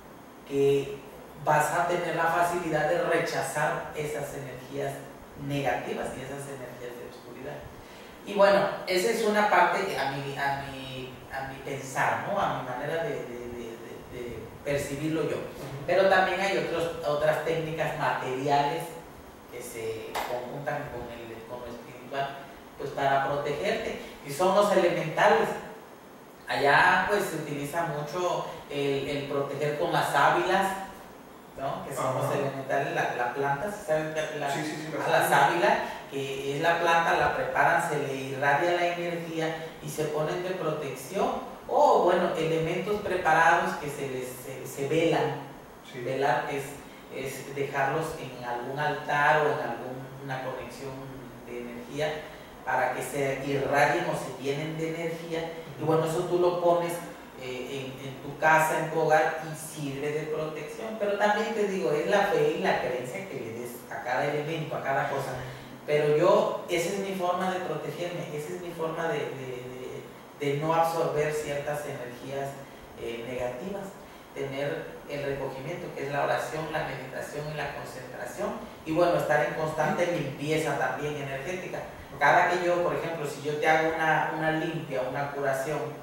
que vas a tener la facilidad de rechazar esas energías negativas y esas energías de oscuridad. Y bueno, esa es una parte a mi, a mi, a mi pensar, ¿no? A mi manera de, de, de, de, de percibirlo yo. Uh-huh. Pero también hay otros, otras técnicas materiales que se conjuntan con, el, con lo espiritual, pues para protegerte, y son los elementales. Allá pues se utiliza mucho el, el proteger con las sábilas, ¿no? Que son, uh-huh, los elementales, la, la planta, ¿saben qué? La, sí, sí, sí, a la sábila, que es la planta, la preparan, se le irradia la energía y se ponen de protección, o bueno, elementos preparados que se les se, se velan. Sí. Velar es, es dejarlos en algún altar o en alguna conexión de energía para que se irradien o se llenen de energía. Uh-huh. Y bueno, eso tú lo pones Eh, en, en tu casa, en tu hogar, y sirve de protección. Pero también te digo, es la fe y la creencia que le des a cada elemento, a cada cosa. Pero yo, esa es mi forma de protegerme, esa es mi forma de, de, de, de no absorber ciertas energías eh, negativas. Tener el recogimiento, que es la oración, la meditación y la concentración. Y bueno, estar en constante limpieza también energética. Cada que yo, por ejemplo, si yo te hago una, una limpia, una curación,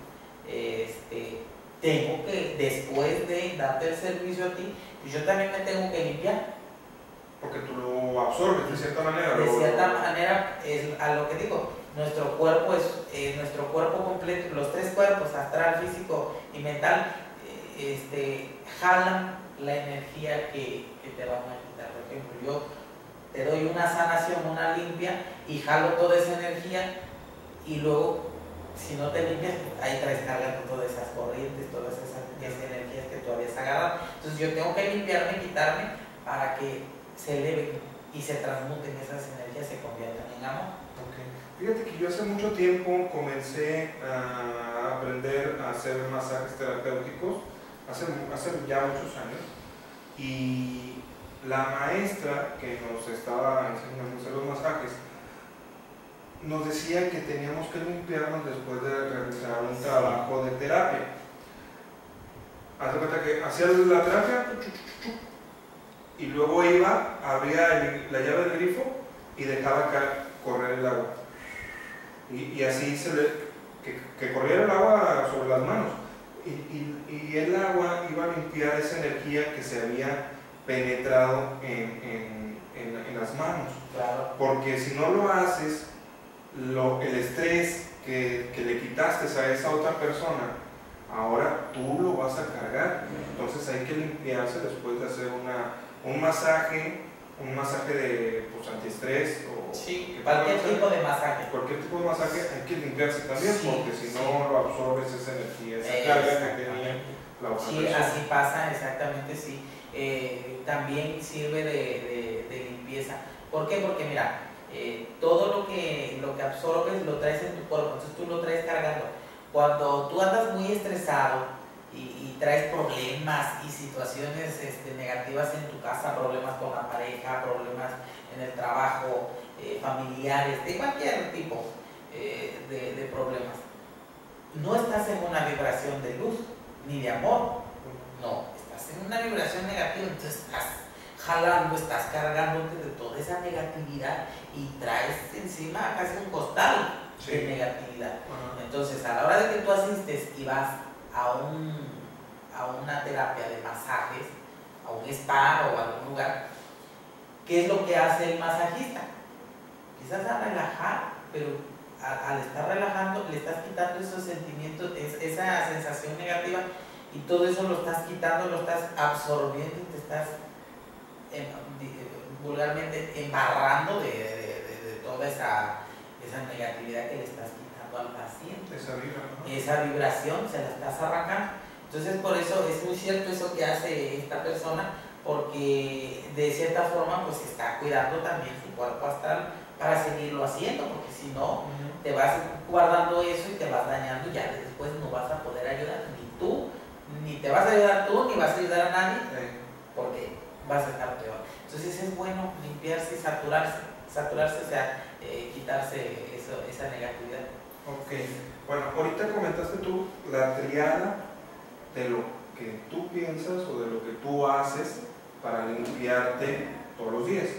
Este, tengo que, después de darte el servicio a ti, pues yo también me tengo que limpiar. Porque tú lo absorbes de cierta manera. De lo, cierta lo... manera, es a lo que digo, nuestro cuerpo es eh, nuestro cuerpo completo, los tres cuerpos, astral, físico y mental, eh, este, jalan la energía que, que te van a quitar. Por ejemplo, yo te doy una sanación, una limpia, y jalo toda esa energía, y luego, si no te limpias, ahí traes cargando todas esas corrientes, todas esas, esas energías que tú habías agarrado. Entonces yo tengo que limpiarme, quitarme, para que se eleven y se transmuten esas energías, se conviertan en amor. Okay. Fíjate que yo hace mucho tiempo comencé a aprender a hacer masajes terapéuticos hace, hace ya muchos años, y la maestra que nos estaba enseñando a hacer los masajes nos decía que teníamos que limpiarnos después de realizar un trabajo de terapia. Haz de cuenta que hacía la terapia y luego iba, abría el, la llave del grifo y dejaba acá correr el agua. Y, y así se le, que, que corriera el agua sobre las manos. Y, y, y el agua iba a limpiar esa energía que se había penetrado en, en, en, en las manos. Claro. Porque si no lo haces, lo, el estrés que, que le quitaste a esa otra persona, ahora tú lo vas a cargar. Entonces hay que limpiarse después de hacer una, un masaje, un masaje de pues, antiestrés o sí, cualquier tipo de masaje. Cualquier tipo de masaje hay que limpiarse también, sí, porque si no sí. lo absorbes esa energía, esa carga que tenía la otra sí, persona. así pasa, exactamente, sí. Eh, también sirve de, de, de limpieza. ¿Por qué? Porque mira, eh, todo lo que, lo que absorbes lo traes en tu cuerpo, entonces tú lo traes cargando. Cuando tú andas muy estresado y, y traes problemas y situaciones este, negativas en tu casa, problemas con la pareja, problemas en el trabajo, eh, familiares, de cualquier tipo eh, de, de problemas, no estás en una vibración de luz ni de amor, no, estás en una vibración negativa, entonces estás jalando, estás cargándote de toda esa negatividad y traes encima casi un costal sí. de negatividad. Uh-huh. Entonces, a la hora de que tú asistes y vas a, un, a una terapia de masajes, a un spa o a algún lugar, ¿qué es lo que hace el masajista? Empiezas a relajar, pero a, al estar relajando le estás quitando esos sentimientos, es, esa sensación negativa, y todo eso lo estás quitando, lo estás absorbiendo y te estás em, vulgarmente embarrando de, de, de, de toda esa, esa negatividad que le estás quitando al paciente. Esa, vibra, ¿no? Esa vibración se la estás arrancando. Entonces, por eso es muy cierto eso que hace esta persona, porque de cierta forma pues está cuidando también su cuerpo astral para seguirlo haciendo, porque si no, uh-huh. te vas guardando eso y te vas dañando y ya después no vas a poder ayudar ni tú, ni te vas a ayudar tú, ni vas a ayudar a nadie, sí. porque vas a estar peor. Entonces es bueno limpiarse y saturarse, saturarse, o sea, eh, quitarse eso, esa negatividad. Ok, bueno, ahorita comentaste tú la triada de lo que tú piensas o de lo que tú haces para limpiarte todos los días.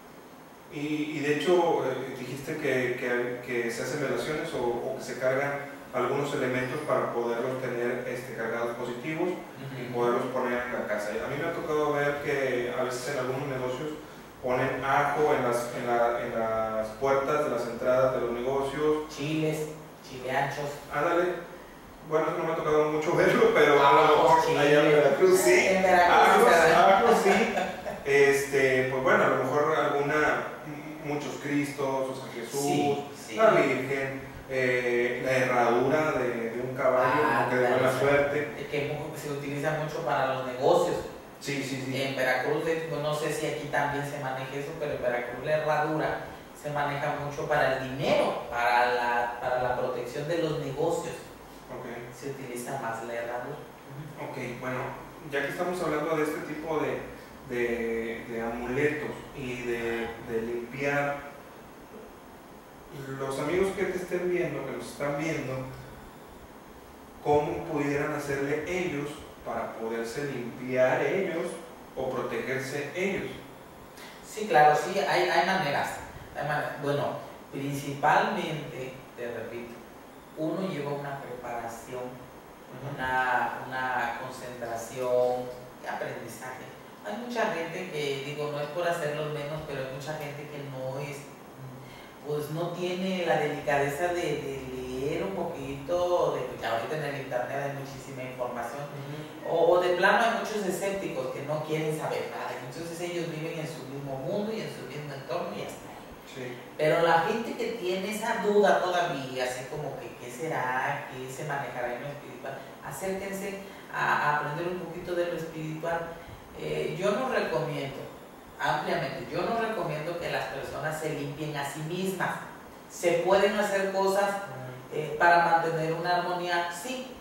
Y, y de hecho eh, dijiste que, que, que se hacen relaciones o, o que se cargan algunos elementos para poderlos tener este, cargados positivos uh-huh. y poderlos poner en la casa. A mí me ha tocado ver que a veces en algunos negocios ponen ajo en las, en, la, en las puertas de las entradas de los negocios. Chiles, chile anchos. Ándale. Bueno, no me ha tocado mucho verlo, pero ah, a lo mejor allá en Veracruz sí. En Veracruz, ajos, sí. Este, pues bueno, a lo mejor alguna, muchos Cristos, o San Jesús, sí, sí. la Virgen, eh, la herradura de, de un caballo, ah, que de buena suerte. Que se utiliza mucho para los negocios. Sí, sí, sí. En Veracruz, no sé si aquí también se maneja eso, pero en Veracruz la herradura se maneja mucho para el dinero, para la, para la protección de los negocios. Okay. Se utiliza más la herradura. Ok, bueno, ya que estamos hablando de este tipo de, de, de amuletos y de, de limpiar, los amigos que te estén viendo, que nos están viendo, ¿cómo pudieran hacerle ellos para poderse limpiar ellos o protegerse ellos? Sí, claro, sí, hay, hay maneras. Hay maneras. Bueno, principalmente, te repito, uno lleva una preparación, uh-huh. una, una concentración y aprendizaje. Hay mucha gente que, digo, no es por hacerlos menos, pero hay mucha gente que no es, pues no tiene la delicadeza de, de leer un poquito, de, porque ahorita en el internet hay muchísima información, uh-huh. o, o de plano hay muchos escépticos que no quieren saber nada, entonces ellos viven en su mismo mundo y en su mismo entorno y ya está. Sí. Pero la gente que tiene esa duda todavía, así como que qué será, qué se manejará en lo espiritual, acérquense a, a aprender un poquito de lo espiritual. Eh, yo no recomiendo, ampliamente, yo no recomiendo que las personas se limpien a sí mismas. Se pueden hacer cosas eh, para mantener una armonía, sí,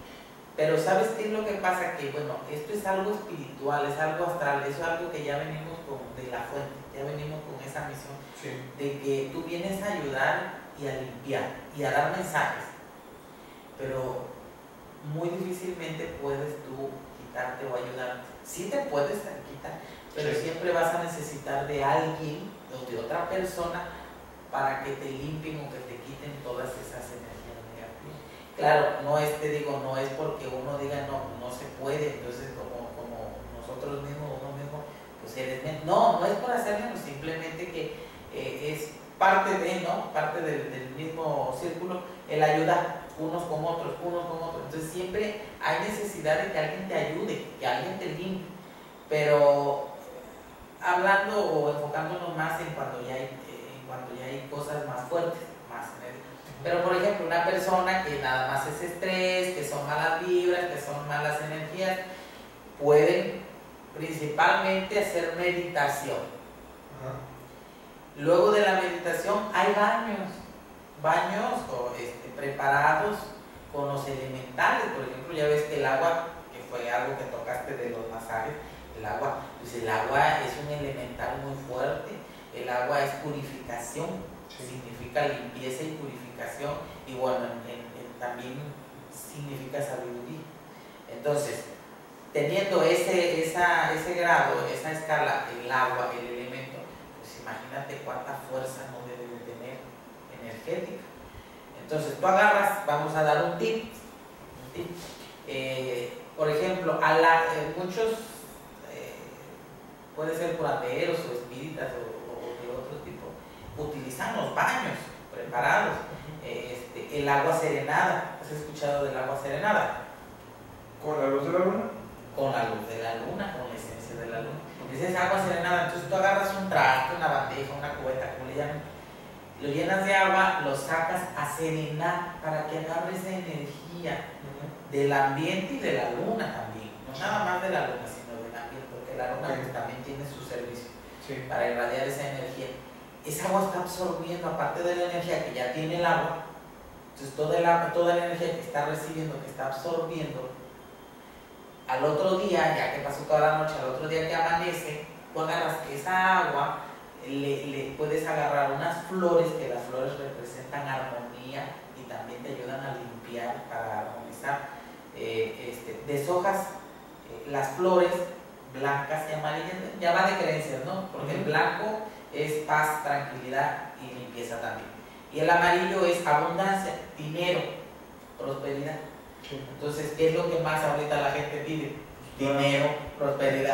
Pero ¿sabes qué es lo que pasa? Que bueno, esto es algo espiritual, es algo astral, eso es algo que ya venimos con, de la fuente, ya venimos con esa misión, sí, de que tú vienes a ayudar y a limpiar y a dar mensajes, pero muy difícilmente puedes tú quitarte o ayudarte. Sí te puedes quitar, pero sí, siempre vas a necesitar de alguien o de otra persona para que te limpien o que te quiten todas esas energías negativas. Claro, no es, te digo, no es porque uno diga no, no se puede, entonces como, como nosotros mismos, uno mismo, pues eres menos. No, no es por hacer menos, simplemente que eh, es parte de, ¿no? Parte del, del mismo círculo, el ayudar unos con otros, unos con otros. Entonces siempre hay necesidad de que alguien te ayude, que alguien te limpie, pero hablando o enfocándonos más en cuando ya hay, eh, en cuando ya hay cosas más fuertes, más. Pero por ejemplo, una persona que nada más es estrés, que son malas vibras, que son malas energías, pueden principalmente hacer meditación. Uh-huh. Luego de la meditación hay baños, baños o, este, preparados con los elementales. Por ejemplo, ya ves que el agua, que fue algo que tocaste de los masajes, el agua, pues el agua es un elemental muy fuerte, el agua es purificación, sí, significa limpieza y purificación, y bueno, en, en, en, también significa sabiduría. Entonces, teniendo ese, esa, ese grado, esa escala, el agua, el elemento, pues imagínate cuánta fuerza no debe de tener energética. Entonces tú agarras, vamos a dar un tip, un tip. Eh, por ejemplo, a la, eh, muchos, eh, puede ser curanderos o espíritas o, o de otro tipo, utilizan los baños preparados, eh, este, el agua serenada. ¿Has escuchado del agua serenada? ¿Con la luz de la luna? Con la luz de la luna, con la esencia de la luna. Esa es agua serenada. Entonces tú agarras un traste, una bandeja, una cubeta, como le llaman, lo llenas de agua, lo sacas a serenar para que agarre esa energía uh-huh. del ambiente y de la luna también. No nada más de la luna, sino del ambiente, porque la luna okay. pues, también tiene su servicio sí. para irradiar esa energía. Esa agua está absorbiendo, aparte de la energía que ya tiene el agua, entonces toda, el agua, toda la energía que está recibiendo, que está absorbiendo, al otro día, ya que pasó toda la noche, al otro día que amanece, tú agarras esa agua, le, le puedes agarrar unas flores, que las flores representan armonía y también te ayudan a limpiar, para armonizar. Eh, este, deshojas eh, las flores blancas y amarillas, ya va de creencias, ¿no? Porque el blanco es paz, tranquilidad y limpieza también. Y el amarillo es abundancia, dinero, prosperidad. Entonces, ¿qué es lo que más ahorita la gente pide? Dinero, prosperidad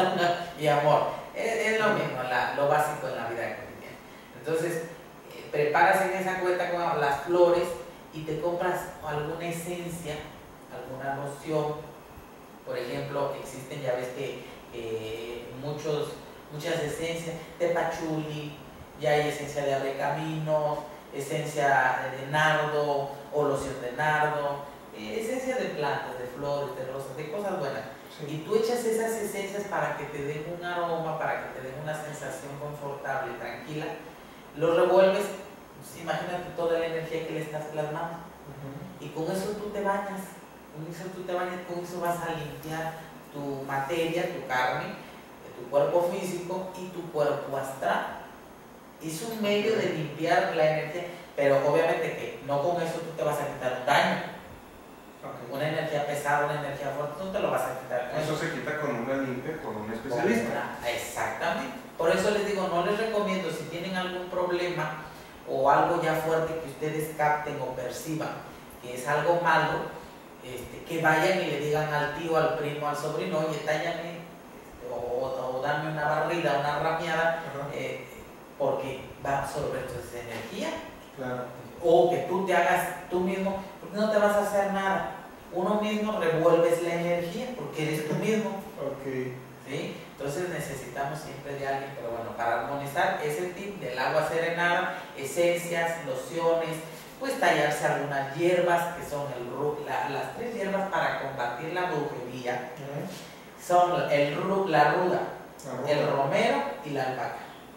y amor. Es, es lo mismo, la, lo básico en la vida cotidiana. Entonces, eh, preparas en esa cuenta con las flores y te compras alguna esencia, alguna loción. Por ejemplo, existen, ya ves que eh, muchos, muchas esencias de pachuli, ya hay esencia de abrecaminos, esencia de nardo o loción de nardo. Esencia de plantas, de flores, de rosas, de cosas buenas. Sí. Y tú echas esas esencias para que te den un aroma, para que te den una sensación confortable, tranquila. Lo revuelves, pues, imagínate toda la energía que le estás plasmando. Uh-huh. Y con eso tú te bañas, con eso tú te bañas, con eso vas a limpiar tu materia, tu carne, tu cuerpo físico y tu cuerpo astral. Es un medio de limpiar la energía, pero obviamente que no con eso tú te vas a quitar un daño. Okay. Una energía pesada, una energía fuerte, no te lo vas a quitar. Eso se quita con una limpia, con un especialista. Una, exactamente. Por eso les digo, no les recomiendo, si tienen algún problema o algo ya fuerte que ustedes capten o perciban que es algo malo, este, que vayan y le digan al tío, al primo, al sobrino, oye, tállame este, o, o dame una barrida, una rameada, uh-huh. eh, porque va a absorber toda esa energía. Claro. O que tú te hagas tú mismo, porque no te vas a hacer nada. Uno mismo revuelves la energía porque eres tú mismo. Okay. ¿Sí? Entonces necesitamos siempre de alguien, pero bueno, para armonizar ese tip del agua serenada, esencias, lociones, pues tallarse algunas hierbas que son el, la, las tres hierbas para combatir la brujería. Uh-huh. Son el, la ruda, la ruda, el romero y la albahaca.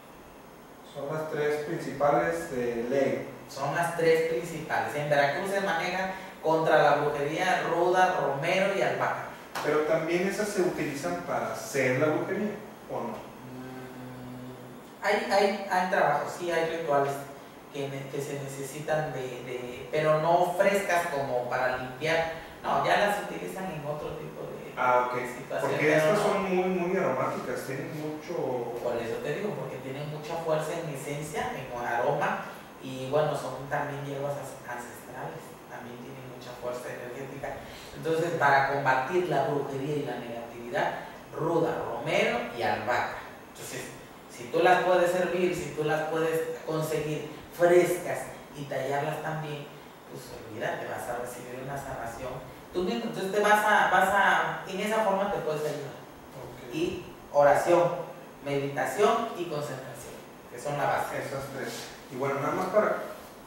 Son las tres principales de ley. Son las tres principales. En Veracruz se maneja contra la brujería ruda, romero y albahaca. Pero también esas se utilizan para hacer la brujería, ¿o no? Mm, hay, hay, hay trabajos, sí, hay rituales que, que se necesitan de, de, pero no frescas como para limpiar, no, ya las utilizan en otro tipo de, ah, okay. de situación. Porque estas no, son muy, muy aromáticas, tienen mucho... Por eso te digo, porque tienen mucha fuerza en esencia, en aroma, y bueno, son también hierbas ancestrales, también tienen mucha fuerza energética. Entonces, para combatir la brujería y la negatividad, ruda, romero y albahaca. Entonces, si tú las puedes servir, si tú las puedes conseguir frescas y tallarlas también, pues olvídate, vas a recibir una sanación tú mismo. Entonces te vas a, vas a, en esa forma te puedes ayudar. Okay. Y oración, meditación y concentración, que son la base. Esas tres. Y bueno, nada más para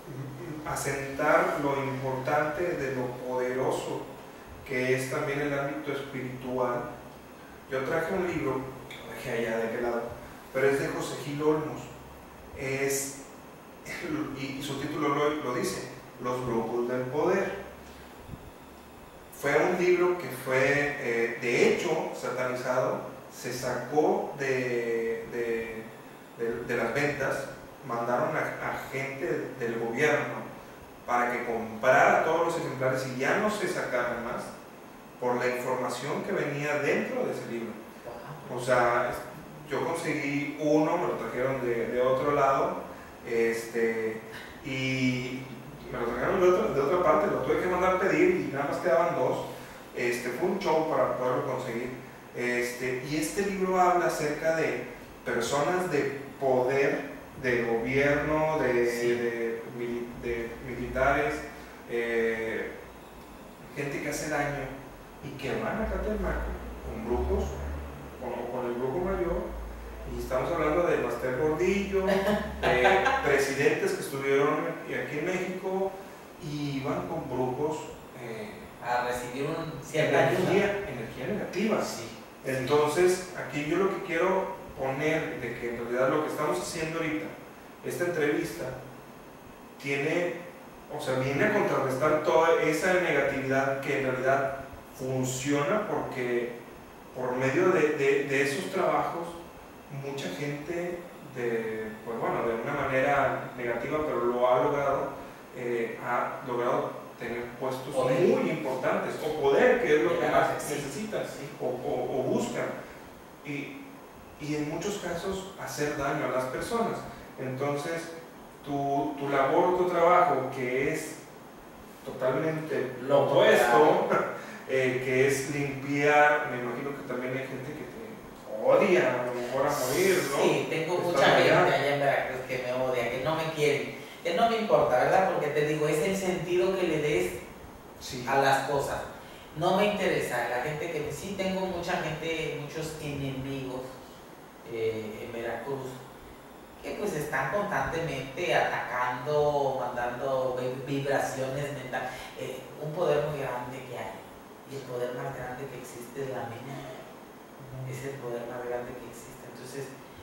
asentar lo importante de lo poderoso que es también el ámbito espiritual. Yo traje un libro, lo dejé allá de qué lado, pero es de José Gil Olmos. Es, y su título lo, lo dice, Los Brujos del Poder. Fue un libro que fue, eh, de hecho, satanizado, se sacó de, de, de, de las ventas, mandaron a, a gente del gobierno para que comprara todos los ejemplares y ya no se sacaran más por la información que venía dentro de ese libro. O sea, yo conseguí uno, me lo trajeron de, de otro lado, este, y me lo trajeron de, otro, de otra parte, lo tuve que mandar a pedir y nada más quedaban dos. Este, fue un show para poderlo conseguir. Este, y este libro habla acerca de personas de poder, de gobierno, de, Sí. de, de, de militares, eh, gente que hace daño y que van a Catemaco con brujos, con, con el brujo mayor, y estamos hablando de Baster Gordillo, de presidentes que estuvieron aquí en México y van con brujos eh, A recibir un cierta energía, energía negativa. Sí. Entonces, aquí yo lo que quiero poner de que en realidad lo que estamos haciendo ahorita, esta entrevista, tiene, o sea, viene a contrarrestar toda esa negatividad que en realidad funciona porque por medio de, de, de esos trabajos mucha gente de, pues bueno, de una manera negativa, pero lo ha logrado, eh, ha logrado tener puestos poder. muy importantes, o poder, que es lo que más Sí. necesitan, Sí. o, o, o buscan, y, y en muchos casos hacer daño a las personas. Entonces, tu, tu labor, tu trabajo, que es totalmente lo opuesto, eh, que es limpiar, me imagino que también hay gente que te odia, a lo mejor a morir, ¿no? Sí, tengo Está mucha gente allá. allá en Veracruz que me odia, que no me quiere, que no me importa, ¿verdad? Porque te digo, es el sentido que le des Sí. a las cosas. No me interesa, la gente que sí tengo mucha gente, muchos enemigos eh, en Veracruz, que pues están constantemente atacando, mandando vibraciones mentales, eh, un poder muy grande que hay, y el poder más grande que existe es la mente, es el poder más grande que existe. Entonces,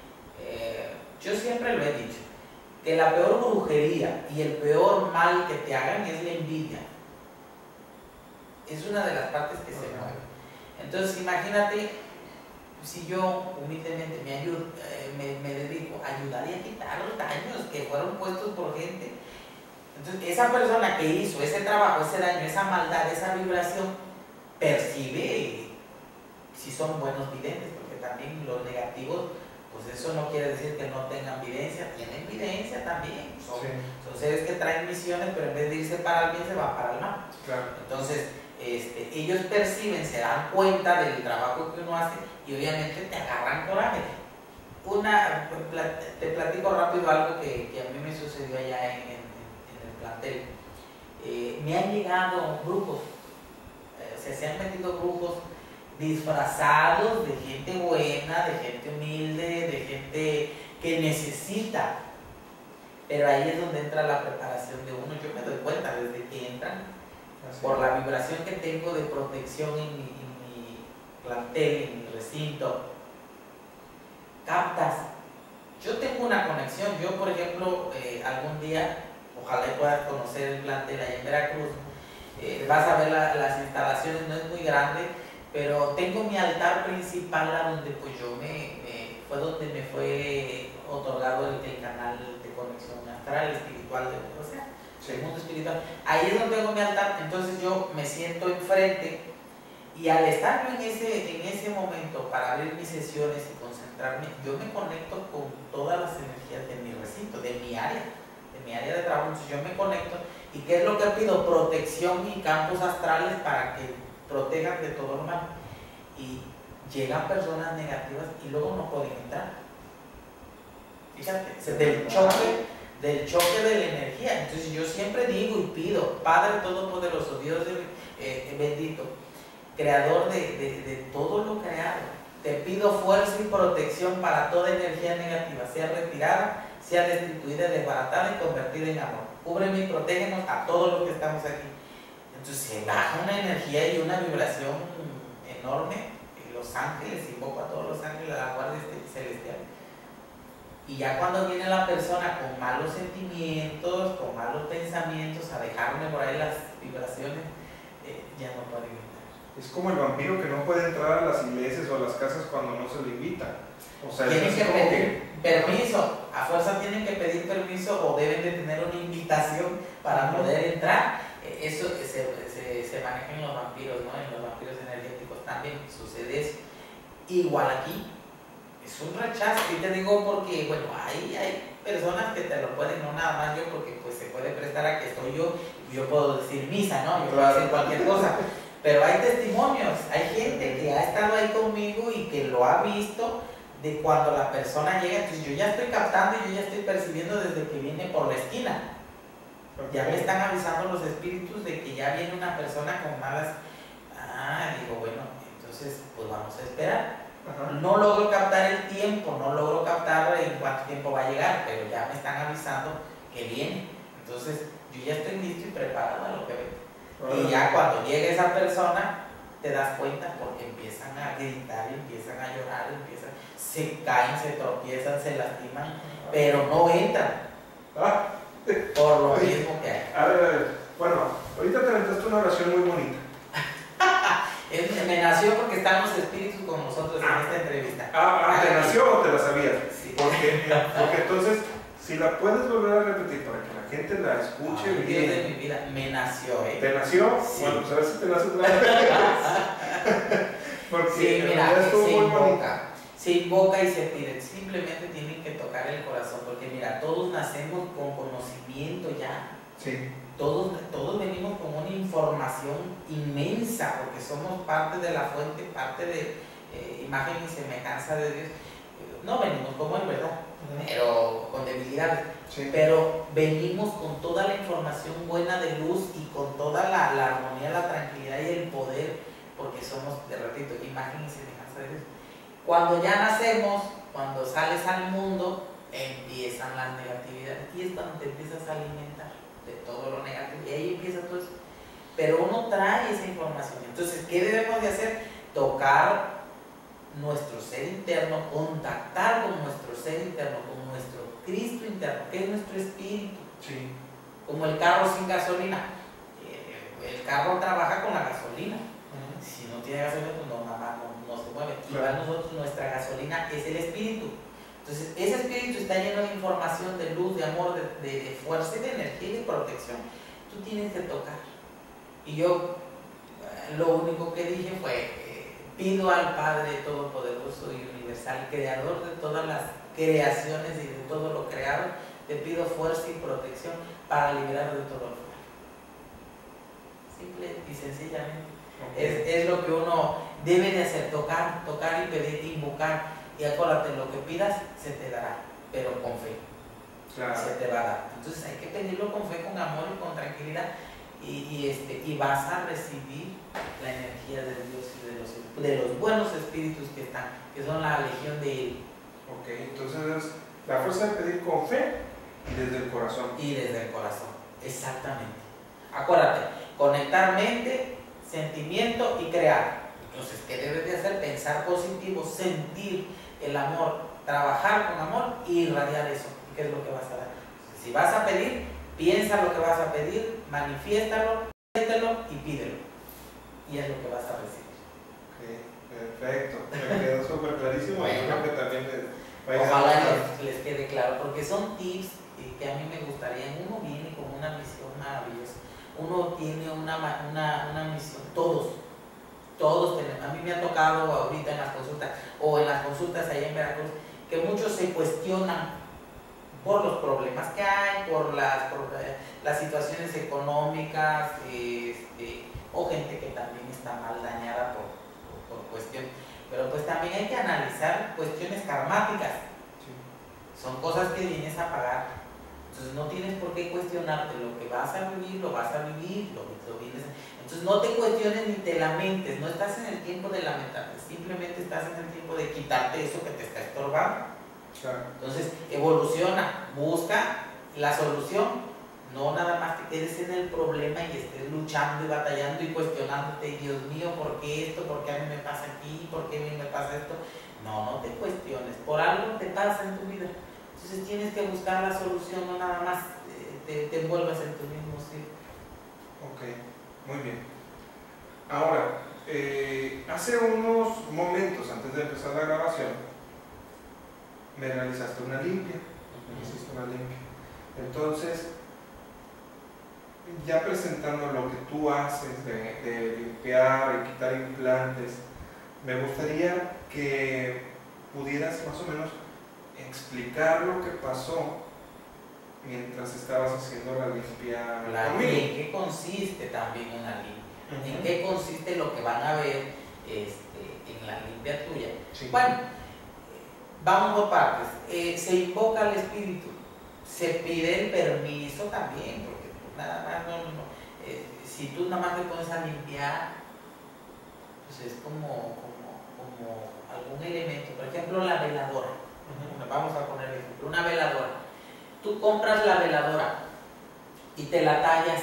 eh, yo siempre lo he dicho, que la peor brujería y el peor mal que te hagan es la envidia. Es una de las partes que se mueve. Entonces, imagínate, si yo humildemente me, ayudo, eh, me, me dedico a ayudar y a quitar los daños que fueron puestos por gente. Entonces, esa persona que hizo ese trabajo, ese daño, esa maldad, esa vibración, percibe si son buenos videntes, porque también los negativos, pues eso no quiere decir que no tengan videncia, tienen videncia también. Son, Sí. son seres que traen misiones, pero en vez de irse para el bien, se van para el mal. Claro. Entonces, este, ellos perciben, se dan cuenta del trabajo que uno hace y obviamente te agarran coraje. Una, te platico rápido algo que, que a mí me sucedió allá en, en, en el plantel. Eh, me han llegado brujos, eh, o sea, se han metido brujos disfrazados de gente buena, de gente humilde, de gente que necesita. Pero ahí es donde entra la preparación de uno. Yo me doy cuenta desde que entran, Así. por la vibración que tengo de protección en mi, en mi plantel, en mi recinto, captas. Yo tengo una conexión. Yo, por ejemplo, eh, algún día, ojalá puedas conocer el plantel allá en Veracruz, eh, vas a ver la, las instalaciones, no es muy grande, pero tengo mi altar principal a donde pues yo me, me fue donde me fue otorgado el, el canal de conexión astral, espiritual, de, o sea, sí. El mundo espiritual. Ahí es donde tengo mi altar, entonces yo me siento enfrente y al estar yo en ese, en ese momento para abrir mis sesiones y concentrarme, yo me conecto con todas las energías de mi recinto, de mi área, de mi área de trabajo. Entonces yo me conecto y ¿qué es lo que pido? Protección y campos astrales para que protejan de todo lo malo. Y llegan personas negativas y luego no pueden entrar. Fíjate, del choque, del choque de la energía. Entonces yo siempre digo y pido, Padre Todopoderoso, Dios de, eh, bendito, Creador de, de, de todo lo creado, te pido fuerza y protección para toda energía negativa, sea retirada, sea destituida, desbaratada y convertida en amor. Cúbreme y protégenos a todos los que estamos aquí. Entonces se baja una energía y una vibración enorme. Y los ángeles, invoco a todos los ángeles de la guardia celestial. Y ya cuando viene la persona con malos sentimientos, con malos pensamientos, a dejarme por ahí las vibraciones, eh, ya no puede evitar. Es como el vampiro que no puede entrar a las iglesias o a las casas cuando no se le invita. O sea, tienen es que como pedir que... permiso, a fuerza tienen que pedir permiso o deben de tener una invitación para poder entrar. Eso se, se, se maneja en los vampiros, ¿no? En los vampiros energéticos también sucede eso. Igual aquí, es un rechazo, y te digo porque, bueno, hay, hay personas que te lo pueden, no nada más yo, porque pues se puede prestar a que estoy yo, yo puedo decir misa, ¿no? Yo puedo hacer cualquier cosa. Pero hay testimonios, hay gente que ha estado ahí conmigo y que lo ha visto de cuando la persona llega. Entonces yo ya estoy captando y yo ya estoy percibiendo desde que viene por la esquina. Okay. Ya me están avisando los espíritus de que ya viene una persona con malas. Ah, digo, bueno, entonces pues vamos a esperar. Ajá. No logro captar el tiempo, no logro captar en cuánto tiempo va a llegar, pero ya me están avisando que viene. Entonces yo ya estoy listo y preparado a lo que venga. Y ya cuando llega esa persona, te das cuenta porque empiezan a gritar, empiezan a llorar, empiezan, se caen, se tropiezan, se lastiman, pero no entran. Ah. Por lo Oye, mismo que hay. A ver, a ver, bueno, ahorita te aventaste una oración muy bonita. Me nació porque están los espíritus con nosotros ah. en esta entrevista. Ah, ah ¿te nació o te la sabías? Sí. Porque, porque entonces, si la puedes volver a repetir para que la gente la escuche Ay, bien. Dios de mi vida, me nació, ¿eh? ¿Te nació? Sí. Bueno, pues a ver si te nace otra vez. Porque sí, mira, estuvo se muy invoca, bonito. se invoca y se pide. Simplemente tienen que tocar el corazón, porque mira, todos nacemos con conocimiento ya. Sí. Todos, todos venimos con una información inmensa, porque somos parte de la fuente, parte de eh, imagen y semejanza de Dios. No venimos como Él, ¿verdad? Pero con debilidades. Sí. Pero venimos con toda la información buena de luz y con toda la, la armonía, la tranquilidad y el poder, porque somos, te repito, imagen y semejanza de Dios. Cuando ya nacemos, cuando sales al mundo, empiezan las negatividades y es cuando te empiezas a alimentar de todo lo negativo y ahí empieza todo eso. Pero uno trae esa información. Entonces, ¿qué debemos de hacer? Tocar nuestro ser interno, contactar con nuestro ser interno, con nuestro Cristo interno, que es nuestro espíritu. Sí. Como el carro sin gasolina. El carro trabaja con la gasolina. Uh-huh. Si no tiene gasolina, pues no, nada, no, no se mueve. Igual nosotros, nuestra gasolina es el espíritu. Entonces, ese espíritu está lleno de información, de luz, de amor, de, de, de fuerza, de energía y de protección. Tú tienes que tocar. Y yo, lo único que dije fue, eh, pido al Padre Todopoderoso y Universal, Creador de todas las creaciones y de todo lo creado, te pido fuerza y protección para liberar de todo lo malo. Simple y sencillamente. Okay. Es, es lo que uno debe de hacer, tocar, tocar y pedir, invocar. Y acuérdate, lo que pidas se te dará, pero con fe. Claro. Se te va a dar. Entonces hay que pedirlo con fe, con amor y con tranquilidad. Y, y, este, y vas a recibir la energía de Dios y de los, de los buenos espíritus que están, que son la legión de Él. Ok, entonces la fuerza de pedir con fe y desde el corazón. Y desde el corazón, exactamente. Acuérdate, conectar mente, sentimiento y crear. Entonces, ¿qué debes de hacer? Pensar positivo, sentir el amor, trabajar con amor y irradiar eso. ¿Qué es lo que vas a dar? Si vas a pedir, piensa lo que vas a pedir, manifiéstalo siéntelo y pídelo. Y es lo que vas a recibir. Okay, perfecto. Me quedó súper clarísimo. Bueno, yo creo que también les va a ojalá ayudar. les, les quede claro, porque son tips que a mí me gustaría. Uno viene con una misión maravillosa. Uno tiene una, una, una misión. Todos. Todos tenemos. A mí me ha tocado ahorita en las consultas, o en las consultas allá en Veracruz, que muchos se cuestionan por los problemas que hay, por las, por las situaciones económicas, este, o gente que también está mal dañada por, por, por cuestiones. Pero pues también hay que analizar cuestiones karmáticas. Sí. Son cosas que vienes a pagar. Entonces no tienes por qué cuestionarte. Lo que vas a vivir, lo vas a vivir, lo, lo vienes a... Entonces no te cuestiones ni te lamentes. No estás en el tiempo de lamentarte. Simplemente estás en el tiempo de quitarte eso que te está estorbando. Claro. Entonces evoluciona, busca la solución. No nada más te quedes en el problema y estés luchando y batallando y cuestionándote, Dios mío, ¿por qué esto? ¿Por qué a mí me pasa aquí? ¿Por qué a mí me pasa esto? No, no te cuestiones, por algo te pasa en tu vida. Entonces tienes que buscar la solución, no nada más eh, te, te envuelvas en tu mismo círculo. Ok, muy bien. Ahora, eh, hace unos momentos antes de empezar la grabación, me realizaste una limpia, me hiciste una limpia. Entonces, ya presentando lo que tú haces de, de limpiar y quitar implantes, me gustaría que pudieras más o menos explicar lo que pasó mientras estabas haciendo la limpia. Claro, ¿y en qué consiste también una limpia? Uh-huh. ¿En qué consiste lo que van a ver este, en la limpia tuya? Sí. Bueno, vamos por partes. Eh, se invoca al espíritu, se pide el permiso también, porque nada más no, no eh, si tú nada más te pones a limpiar, pues es como, como, como algún elemento. Por ejemplo, la veladora. Uh-huh. Vamos a poner ejemplo, una veladora. Tú compras la veladora y te la tallas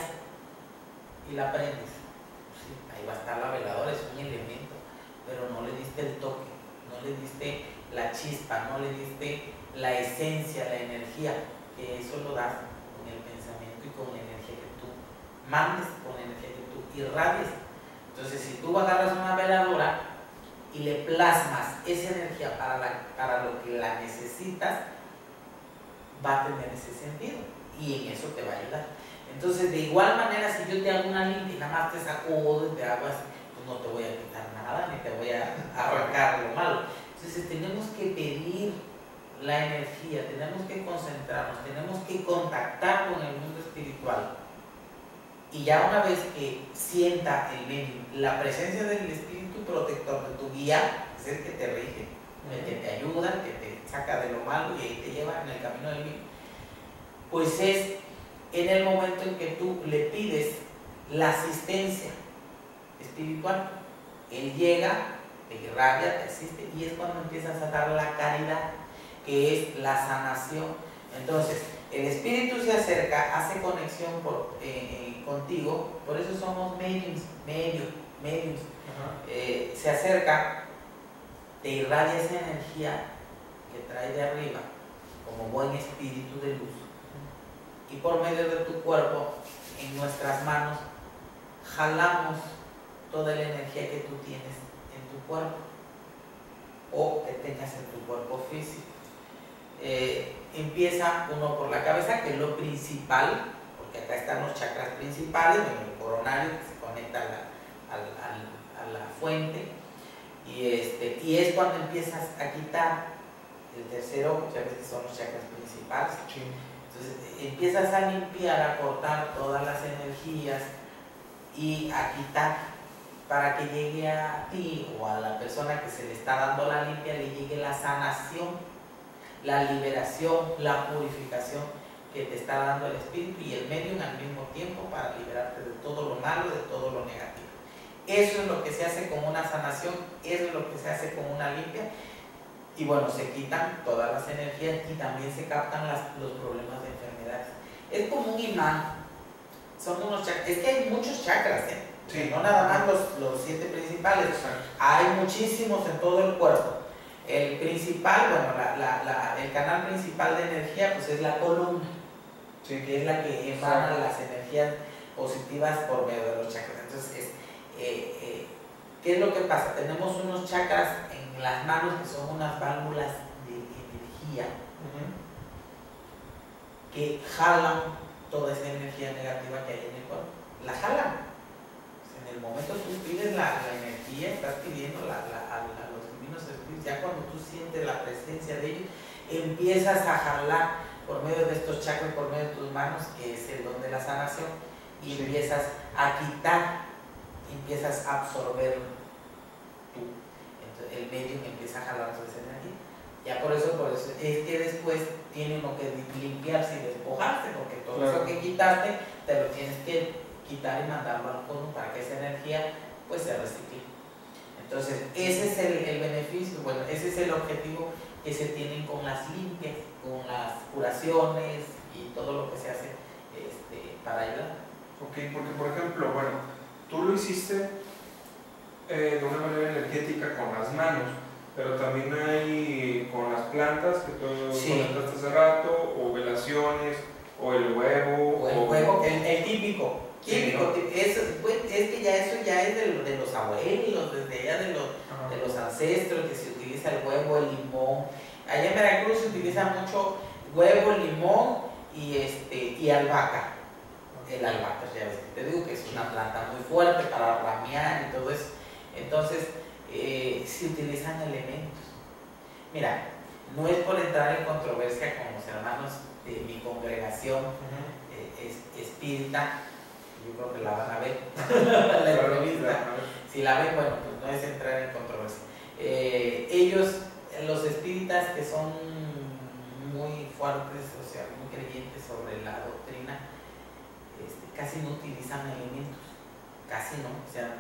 y la prendes. Sí, ahí va a estar la veladora, es un elemento, pero no le diste el toque, no le diste la chispa, no le diste la esencia, la energía, que eso lo das con el pensamiento y con la energía que tú mandes, con la energía que tú irradies. Entonces, si tú agarras una veladora y le plasmas esa energía para, la, para lo que la necesitas, va a tener ese sentido y en eso te va a ayudar. Entonces, de igual manera, si yo te hago una limpia y nada más te sacudo y te hago así, pues no te voy a quitar nada ni te voy a arrancar lo malo. Entonces, tenemos que pedir la energía, tenemos que concentrarnos, tenemos que contactar con el mundo espiritual. Y ya una vez que sienta el medium la presencia del espíritu protector de tu guía, es el que te rige, el que te ayuda, el que te saca de lo malo y ahí te lleva en el camino del bien, pues es en el momento en que tú le pides la asistencia espiritual. Él llega, te irradia, te asiste y es cuando empiezas a dar la caridad, que es la sanación. Entonces, el espíritu se acerca, hace conexión por, eh, contigo, por eso somos mediums, medios, mediums. Uh-huh. eh, se acerca, te irradia esa energía que trae de arriba, como buen espíritu de luz, y por medio de tu cuerpo, en nuestras manos, jalamos toda la energía que tú tienes en tu cuerpo, o que tengas en tu cuerpo físico. Eh, empieza uno por la cabeza, que es lo principal, porque acá están los chakras principales, en el coronario que se conecta a la, a la, a la fuente, y, este, y es cuando empiezas a quitar el tercer ojo, ya ves que son los chakras principales. Sí. Entonces empiezas a limpiar, a cortar todas las energías y a quitar para que llegue a ti o a la persona que se le está dando la limpia, le llegue la sanación, la liberación, la purificación que te está dando el espíritu y el medium al mismo tiempo para liberarte de todo lo malo, de todo lo negativo. Eso es lo que se hace con una sanación, eso es lo que se hace con una limpia. Y bueno, se quitan todas las energías y también se captan las, los problemas de enfermedades. Es como un imán. Son unos chakras. Es que hay muchos chakras, ¿eh? Sí. No nada más los, los siete principales. Hay muchísimos en todo el cuerpo. El principal, bueno, la, la, la, el canal principal de energía pues es la columna, sí, que es la que emana las energías positivas por medio de los chakras. Entonces, eh, eh, ¿qué es lo que pasa? Tenemos unos chakras en las manos que son unas válvulas de energía uh-huh. que jalan toda esa energía negativa que hay en el cuerpo. La jalan. En el momento tú pides la, la energía, estás pidiendo la, la, a, a los divinos espíritus, ya cuando tú sientes la presencia de ellos, empiezas a jalar por medio de estos chakras, por medio de tus manos, que es el don de la sanación, y sí. empiezas a quitar, empiezas a absorber tú. Entonces el medio empieza a jalar toda esa energía. Ya por eso, por eso es que después tiene uno que limpiarse y despojarse, porque todo claro. eso que quitaste te lo tienes que quitar y mandarlo al fondo para que esa energía pues se recicle. Entonces ese es el, el beneficio, bueno, ese es el objetivo que se tienen con las limpias, con las curaciones y todo lo que se hace este, para ayudar. Ok, porque por ejemplo, bueno, tú lo hiciste eh, de una manera energética con las manos, pero también hay con las plantas que tú sí. comentaste hace rato, o velaciones, o el huevo. O el o... huevo, el, el típico. Típico, sí, ¿no? es, pues, es que ya eso ya es de, de los abuelos, desde allá de los, de los ancestros, que se utiliza el huevo, el limón. Allá en Veracruz se utiliza mucho huevo, limón y, este, y albahaca. El albahaca, ya ves que te digo que es una planta muy fuerte para ramear y todo eso. Entonces, eh, se utilizan elementos. Mira, no es por entrar en controversia con los hermanos de mi congregación uh-huh. eh, es, espírita. Yo creo que la van a ver, la entrevista. Si la ven, bueno, pues no es entrar en controversia. Eh, ellos, los espíritas que son muy fuertes, o sea, muy creyentes sobre la doctrina, este, casi no utilizan elementos, casi no. O sea,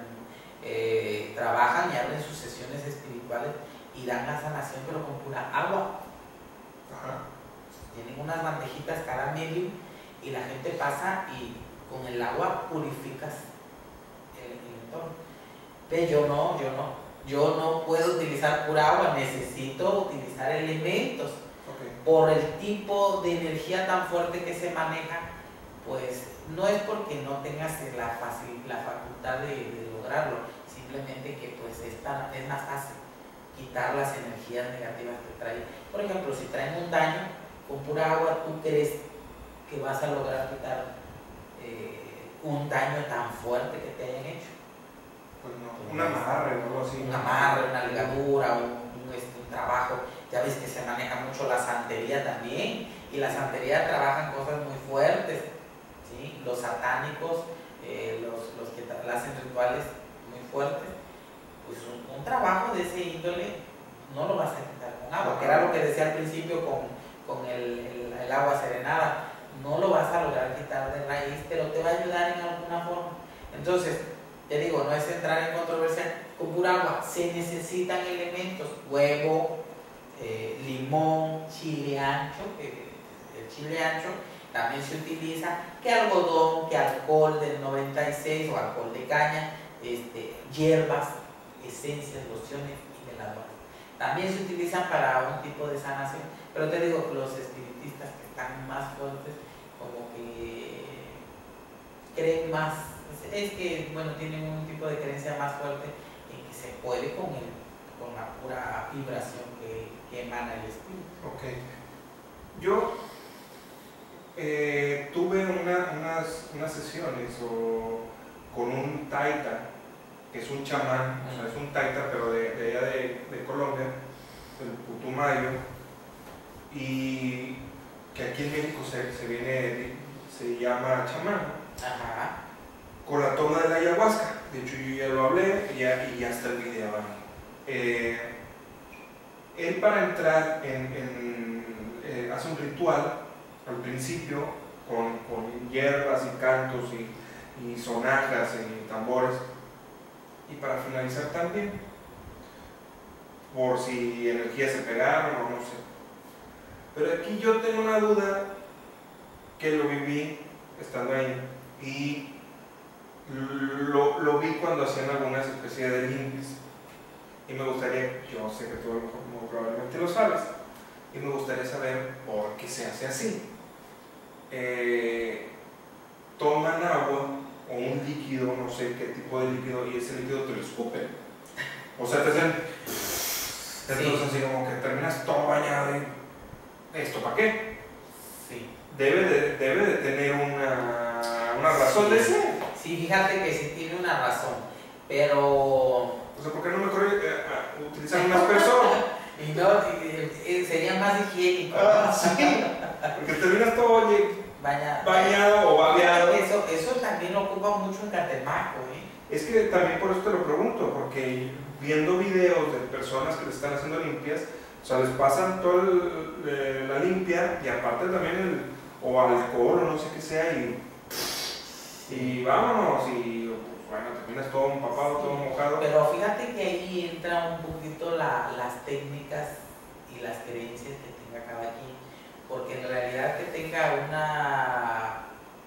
eh, trabajan y abren sus sesiones espirituales y dan la sanación, pero con pura agua. Ajá. Tienen unas bandejitas cada medio y la gente pasa y con el agua purificas el, el entorno. Pero yo no, yo no. Yo no puedo utilizar pura agua, necesito utilizar elementos. Okay. Por el tipo de energía tan fuerte que se maneja, pues no es porque no tengas la, facil, la facultad de, de lograrlo, simplemente que pues es, tan, es más fácil quitar las energías negativas que traen. Por ejemplo, si traen un daño, con pura agua, ¿tú crees que vas a lograr quitar Eh, un daño tan fuerte que te hayan hecho? Pues no, un amarre o algo así. Un amarre, una ligadura, un, un, este, un trabajo. Ya ves que se maneja mucho la santería también, y la santería trabajan cosas muy fuertes, ¿sí? Los satánicos, eh, los, los que hacen rituales muy fuertes, pues un, un trabajo de ese índole no lo vas a quitar con agua, que era lo que decía al principio con, con el, el, el agua serenada. No lo vas a lograr quitar de raíz, pero te va a ayudar en alguna forma. Entonces, te digo, no es entrar en controversia con pura agua, se necesitan elementos, huevo, eh, limón, chile ancho, eh, el chile ancho también se utiliza, que algodón, que alcohol del noventa y seis o alcohol de caña, este, hierbas, esencias, lociones y veladoras. También se utilizan para un tipo de sanación, pero te digo, los espiritistas que están más fuertes, como que creen más, es que, bueno, tienen un tipo de creencia más fuerte en que se puede con, el, con la pura vibración que, que emana el espíritu. Ok. Yo eh, tuve una, unas, unas sesiones o, con un taita, que es un chamán, uh-huh. o sea, es un taita, pero de, de allá de, de Colombia, del Putumayo, y que aquí en México se, se viene, se llama chamán. Ajá. Con la toma de la ayahuasca. De hecho, yo ya lo hablé y ya, y ya está el video ahí. Eh, él, para entrar en, en eh, hace un ritual al principio con, con hierbas y cantos y, y sonajas y tambores, y para finalizar también, por si energías se pegaron o no sé. Pero aquí yo tengo una duda que lo viví estando ahí, y lo, lo vi cuando hacían algunas especies de limpias, y me gustaría, yo sé que tú muy probablemente lo sabes, y me gustaría saber por qué se hace así. Eh, toman agua o un líquido, no sé qué tipo de líquido, y ese líquido te lo escupen. O sea, te hacen... Entonces, así como que terminas todo bañado y... ¿Esto para qué? Sí. Debe de, debe de tener una, una razón Sí. de ser. Sí, fíjate que sí tiene una razón, pero... O sea, ¿por qué no mejor eh, utilizar un aspersor? Y no, y- y sería más higiénico. Ah, ¿no? sí. Porque terminas todo oye, Baña- bañado o babeado. Eso, eso también lo ocupa mucho en Catemaco, ¿eh? Es que también por eso te lo pregunto, porque viendo videos de personas que le están haciendo limpias, o sea, les pasan toda la limpia y aparte también el, o alcohol o no sé qué sea y, y vámonos y pues, bueno, terminas todo empapado, todo mojado. Pero fíjate que ahí entra un poquito la, las técnicas y las creencias que tenga cada quien, porque en realidad que tenga una,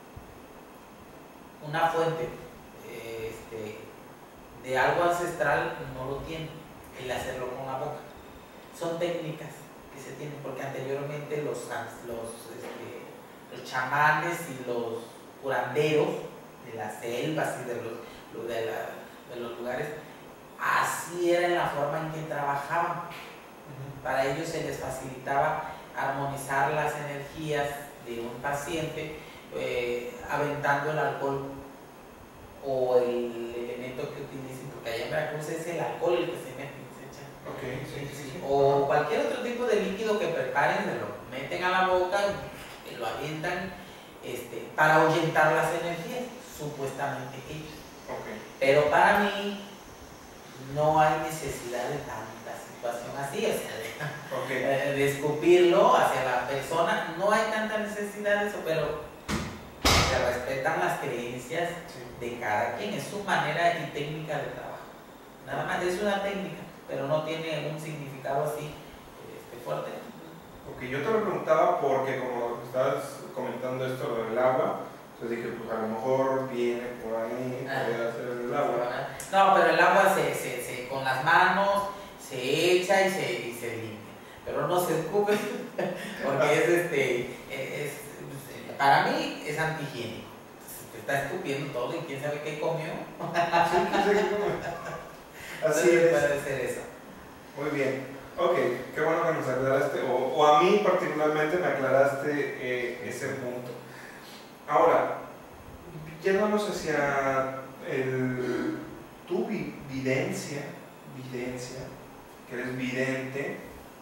una fuente eh, este, de algo ancestral no lo tiene, el hacerlo con la boca. Son técnicas que se tienen, porque anteriormente los, los, este, los chamanes y los curanderos de las selvas y de los, de, la, de los lugares, así era la forma en que trabajaban. Para ellos se les facilitaba armonizar las energías de un paciente eh, aventando el alcohol o el elemento que utilicen, porque allá en Veracruz es el alcohol el que se mete, se echa. Okay, sí, sí, sí. O cualquier otro tipo de líquido que preparen, se lo meten a la boca y lo avientan este, para ahuyentar las energías, supuestamente ellos. Okay. Pero para mí no hay necesidad de tanta situación así, o sea, de, Okay. de escupirlo hacia la persona, no hay tanta necesidad de eso, pero se respetan las creencias Sí. de cada quien, es su manera y técnica de trabajo. Nada más es una técnica, pero no tiene un significado así este, fuerte. Ok, yo te lo preguntaba porque como estabas comentando esto lo del agua, entonces dije, pues a lo mejor viene por ahí, Ah. podría ser el agua. No, pero el agua se, se, se, con las manos se echa y se, y se limpia, pero no se escupe porque es este, es, es, para mí es antihigiénico. Se está escupiendo todo y quién sabe qué comió. Sí, sí, sí, sí. Así Entonces, es. puede ser eso. Muy bien. Ok, qué bueno que nos aclaraste, o, o a mí particularmente me aclaraste eh, ese punto. Ahora, yéndonos hacia el, tu vi- videncia, videncia, que eres vidente,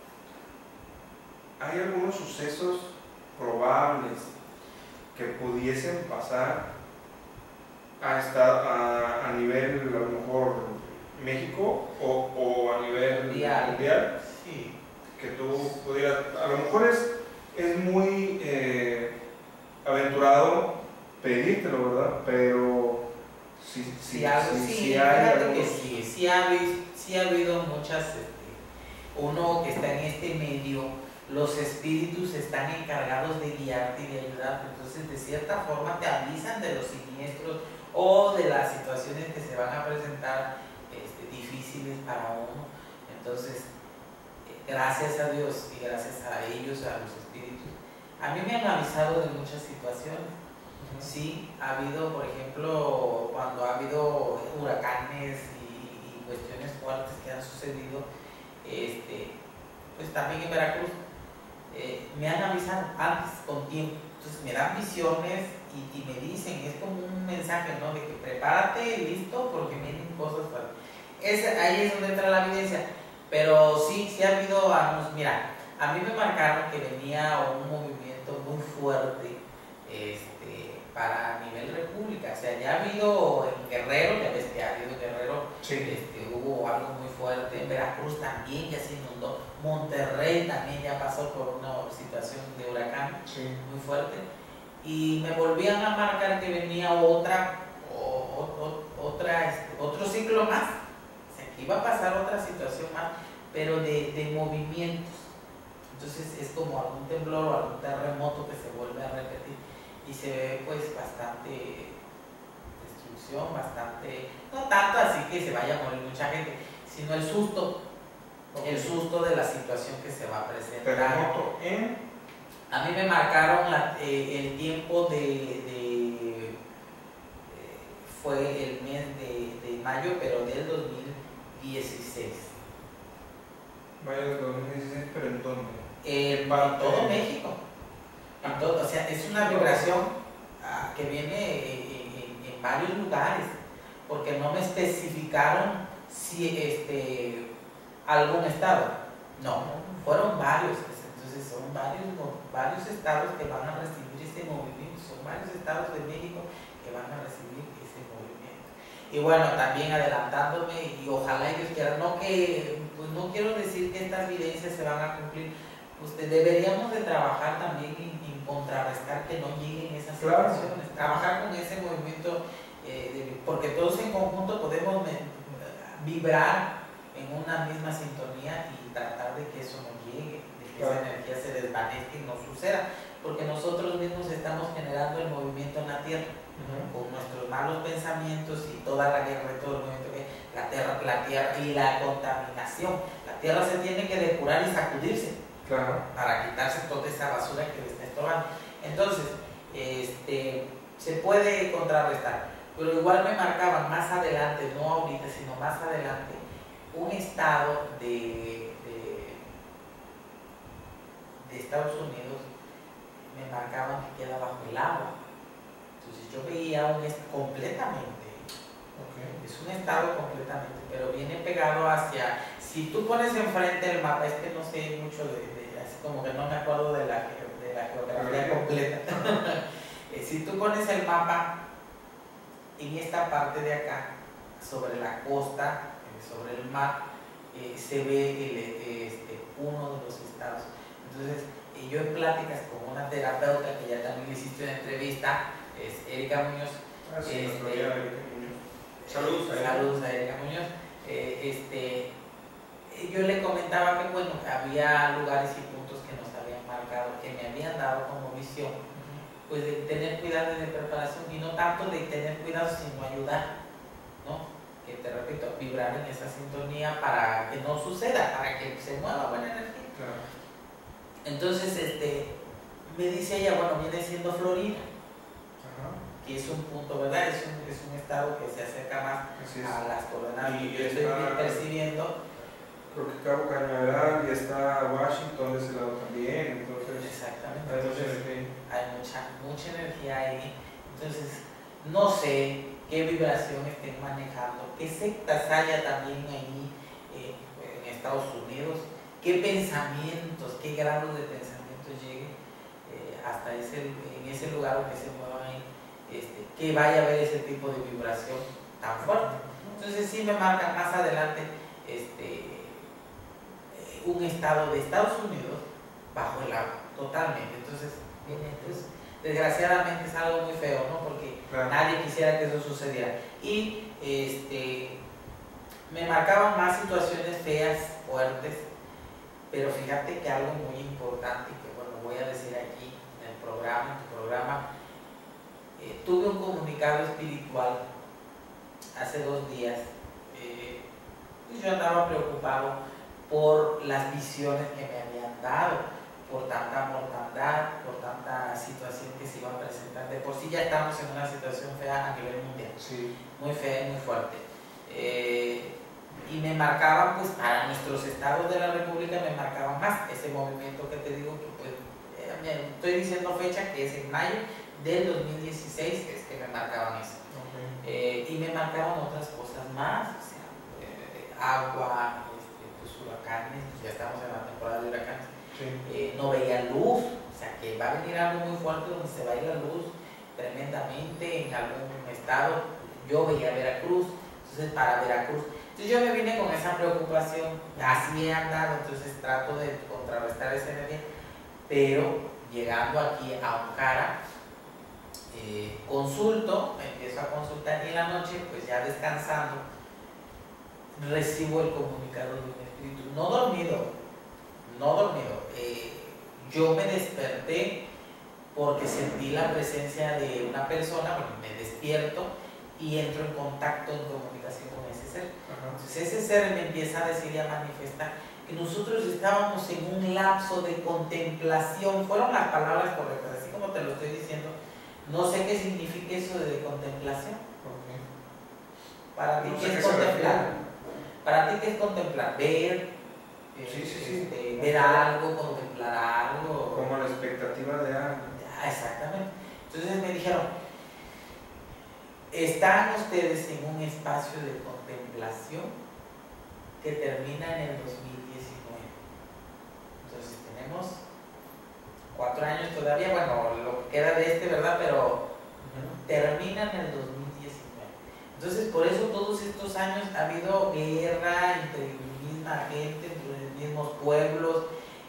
¿hay algunos sucesos probables que pudiesen pasar a, esta, a, a nivel, a lo mejor, México o, o a nivel Mundial. mundial? Sí. Que tú pudieras, a lo mejor es, es muy eh, aventurado pedírtelo, ¿verdad? Pero sí, sí, Sí, algo, sí, sí, sí hay fíjate que algunos- sí, sí ha, habido, sí ha habido muchas, este, uno que está en este medio, los espíritus están encargados de guiarte y de ayudarte, entonces de cierta forma te avisan de los siniestros o de las situaciones que se van a presentar este, difíciles para uno, entonces eh, gracias a Dios y gracias a ellos, a los espíritus, a mí me han avisado de muchas situaciones. Sí, ha habido, por ejemplo, cuando ha habido huracanes y, y cuestiones fuertes que han sucedido, este, pues también en Veracruz, eh, me han avisado antes, con tiempo. Entonces me dan visiones y, y me dicen, es como un mensaje, ¿no? De que prepárate, listo, porque vienen cosas fuertes. Es, ahí es donde entra la evidencia. Pero sí, sí ha habido años. Mira, a mí me marcaron que venía un movimiento muy fuerte. Este, para nivel república, o sea, ya ha habido en Guerrero, ya ves que ha habido en Guerrero, Sí. este, hubo algo muy fuerte, en Veracruz también ya se inundó, Monterrey también ya pasó por una situación de huracán Sí. muy fuerte, y me volvían a marcar que venía otra, o, o, otra este, otro ciclo más, o sea, que iba a pasar otra situación más, pero de, de movimientos, entonces es como algún temblor o algún terremoto que se vuelve a repetir. Y se ve pues bastante destrucción, bastante, no tanto así que se vaya a morir mucha gente, sino el susto, okay. El susto de la situación que se va a presentar. Terremoto en... A mí me marcaron la, eh, el tiempo de, de, fue el mes de, de mayo, pero del dos mil dieciséis. Mayo del dos mil dieciséis, pero ¿en dónde? En todo México. En todo, o sea, es una vibración uh, que viene en, en, en varios lugares, porque no me especificaron si este, algún estado. No, fueron varios. Entonces son varios, varios estados que van a recibir ese movimiento, son varios estados de México que van a recibir ese movimiento. Y bueno, también adelantándome, y ojalá ellos quieran, no que, pues no quiero decir que estas evidencias se van a cumplir, pues deberíamos de trabajar también en, en contrarrestar que no lleguen esas situaciones, claro. Trabajar con ese movimiento, eh, de, porque todos en conjunto podemos me, vibrar en una misma sintonía y tratar de que eso no llegue, de que claro. Esa energía se desvanezca y no suceda, porque nosotros mismos estamos generando el movimiento en la Tierra, uh-huh. Con nuestros malos pensamientos y toda la guerra y todo el movimiento que la tierra, la tierra y la contaminación. La Tierra se tiene que depurar y sacudirse, claro. Para quitarse toda esa basura que le está estorbando. Entonces, este, se puede contrarrestar, pero igual me marcaban más adelante, no ahorita, sino más adelante, un estado de, de, de Estados Unidos, me marcaban que queda bajo el agua. Entonces yo veía un estado completamente, okay. Es un estado completamente, pero viene pegado hacia, si tú pones enfrente el mapa, es que no sé mucho de, de así como que no me acuerdo de la, de la geografía completa. Si tú pones el mapa en esta parte de acá, sobre la costa, sobre el mar, eh, se ve el, este, uno de los estados. Entonces, eh, yo en pláticas con una terapeuta que ya también le hiciste una entrevista, es Erika Muñoz. Ah, sí, este, Erika Muñoz. Saludos a Erika. Saludos a Erika Muñoz. Eh, este, yo le comentaba que bueno, había lugares y puntos que nos habían marcado, que me habían dado como visión, uh-huh. Pues de tener cuidado de preparación y no tanto de tener cuidado sino ayudar, ¿no? Que te repito, vibrar en esa sintonía para que no suceda, para que se mueva buena energía. Claro. Entonces, este, me dice ella, bueno, viene siendo Florida, ajá. Que es un punto, ¿verdad? Es un, es un estado que se acerca más a las coordenadas que yo estoy percibiendo. Creo que Cabo Cañaveral y está Washington de ese lado también, entonces. Exactamente. Hay entonces, mucha energía. Hay mucha, mucha energía ahí. Entonces, no sé qué vibración estén manejando, qué sectas haya también ahí eh, en Estados Unidos, qué pensamientos, qué grado de pensamientos llegue eh, hasta ese, en ese lugar o que se muevan ahí, este, que vaya a haber ese tipo de vibración tan fuerte. Entonces sí me marca más adelante este, un estado de Estados Unidos bajo el agua, totalmente. Entonces, entonces desgraciadamente es algo muy feo, ¿no? Porque claro. Nadie quisiera que eso sucediera. Y este, me marcaban más situaciones feas, fuertes, pero fíjate que algo muy importante, que bueno, voy a decir aquí en el programa, en tu programa, eh, tuve un comunicado espiritual hace dos días. Eh, pues yo andaba preocupado por las visiones que me habían dado, por tanta mortandad, por tanta situación que se iba a presentar. De por sí ya estamos en una situación fea a nivel mundial, sí. Muy fea y muy fuerte. Eh, y me marcaban, pues para nuestros estados de la República, me marcaban más ese movimiento que te digo, que pues, eh, me estoy diciendo fecha, que es en mayo del dos mil dieciséis, es que me marcaban eso. Okay. Eh, y me marcaban otras cosas más, o sea, eh, agua, este, pues, huracanes, pues ya estamos en la temporada de huracanes. Sí. Eh, no veía luz, o sea que va a venir algo muy fuerte donde se va a ir la luz tremendamente en algún estado. Yo veía Veracruz, entonces para Veracruz, entonces yo me vine con esa preocupación, así he andado, entonces trato de contrarrestar esa energía, pero llegando aquí a Oaxaca, eh, consulto, empiezo a consultar y en la noche, pues ya descansando, recibo el comunicado de un espíritu, no dormido, no dormido, eh, yo me desperté porque sentí la presencia de una persona, bueno, me despierto y entro en contacto, en comunicación con ese ser. Ajá. Entonces ese ser me empieza a decir y a manifestar que nosotros estábamos en un lapso de contemplación, fueron las palabras correctas, así como te lo estoy diciendo, no sé qué significa eso de contemplación, okay. Para ti, No ¿qué sé es qué se contemplar? refiere. Para ti, ¿qué es contemplar? Ver, eh, Sí, sí, sí. este, ver algo, contemplar algo. Como la expectativa de algo. Ah, exactamente. Entonces me dijeron, están ustedes en un espacio de contemplación que termina en el dos mil diecinueve. Entonces tenemos cuatro años todavía, bueno, lo que queda de este, ¿verdad? Pero termina en el dos mil diecinueve. Entonces, por eso todos estos años ha habido guerra entre la misma gente, entre los mismos pueblos.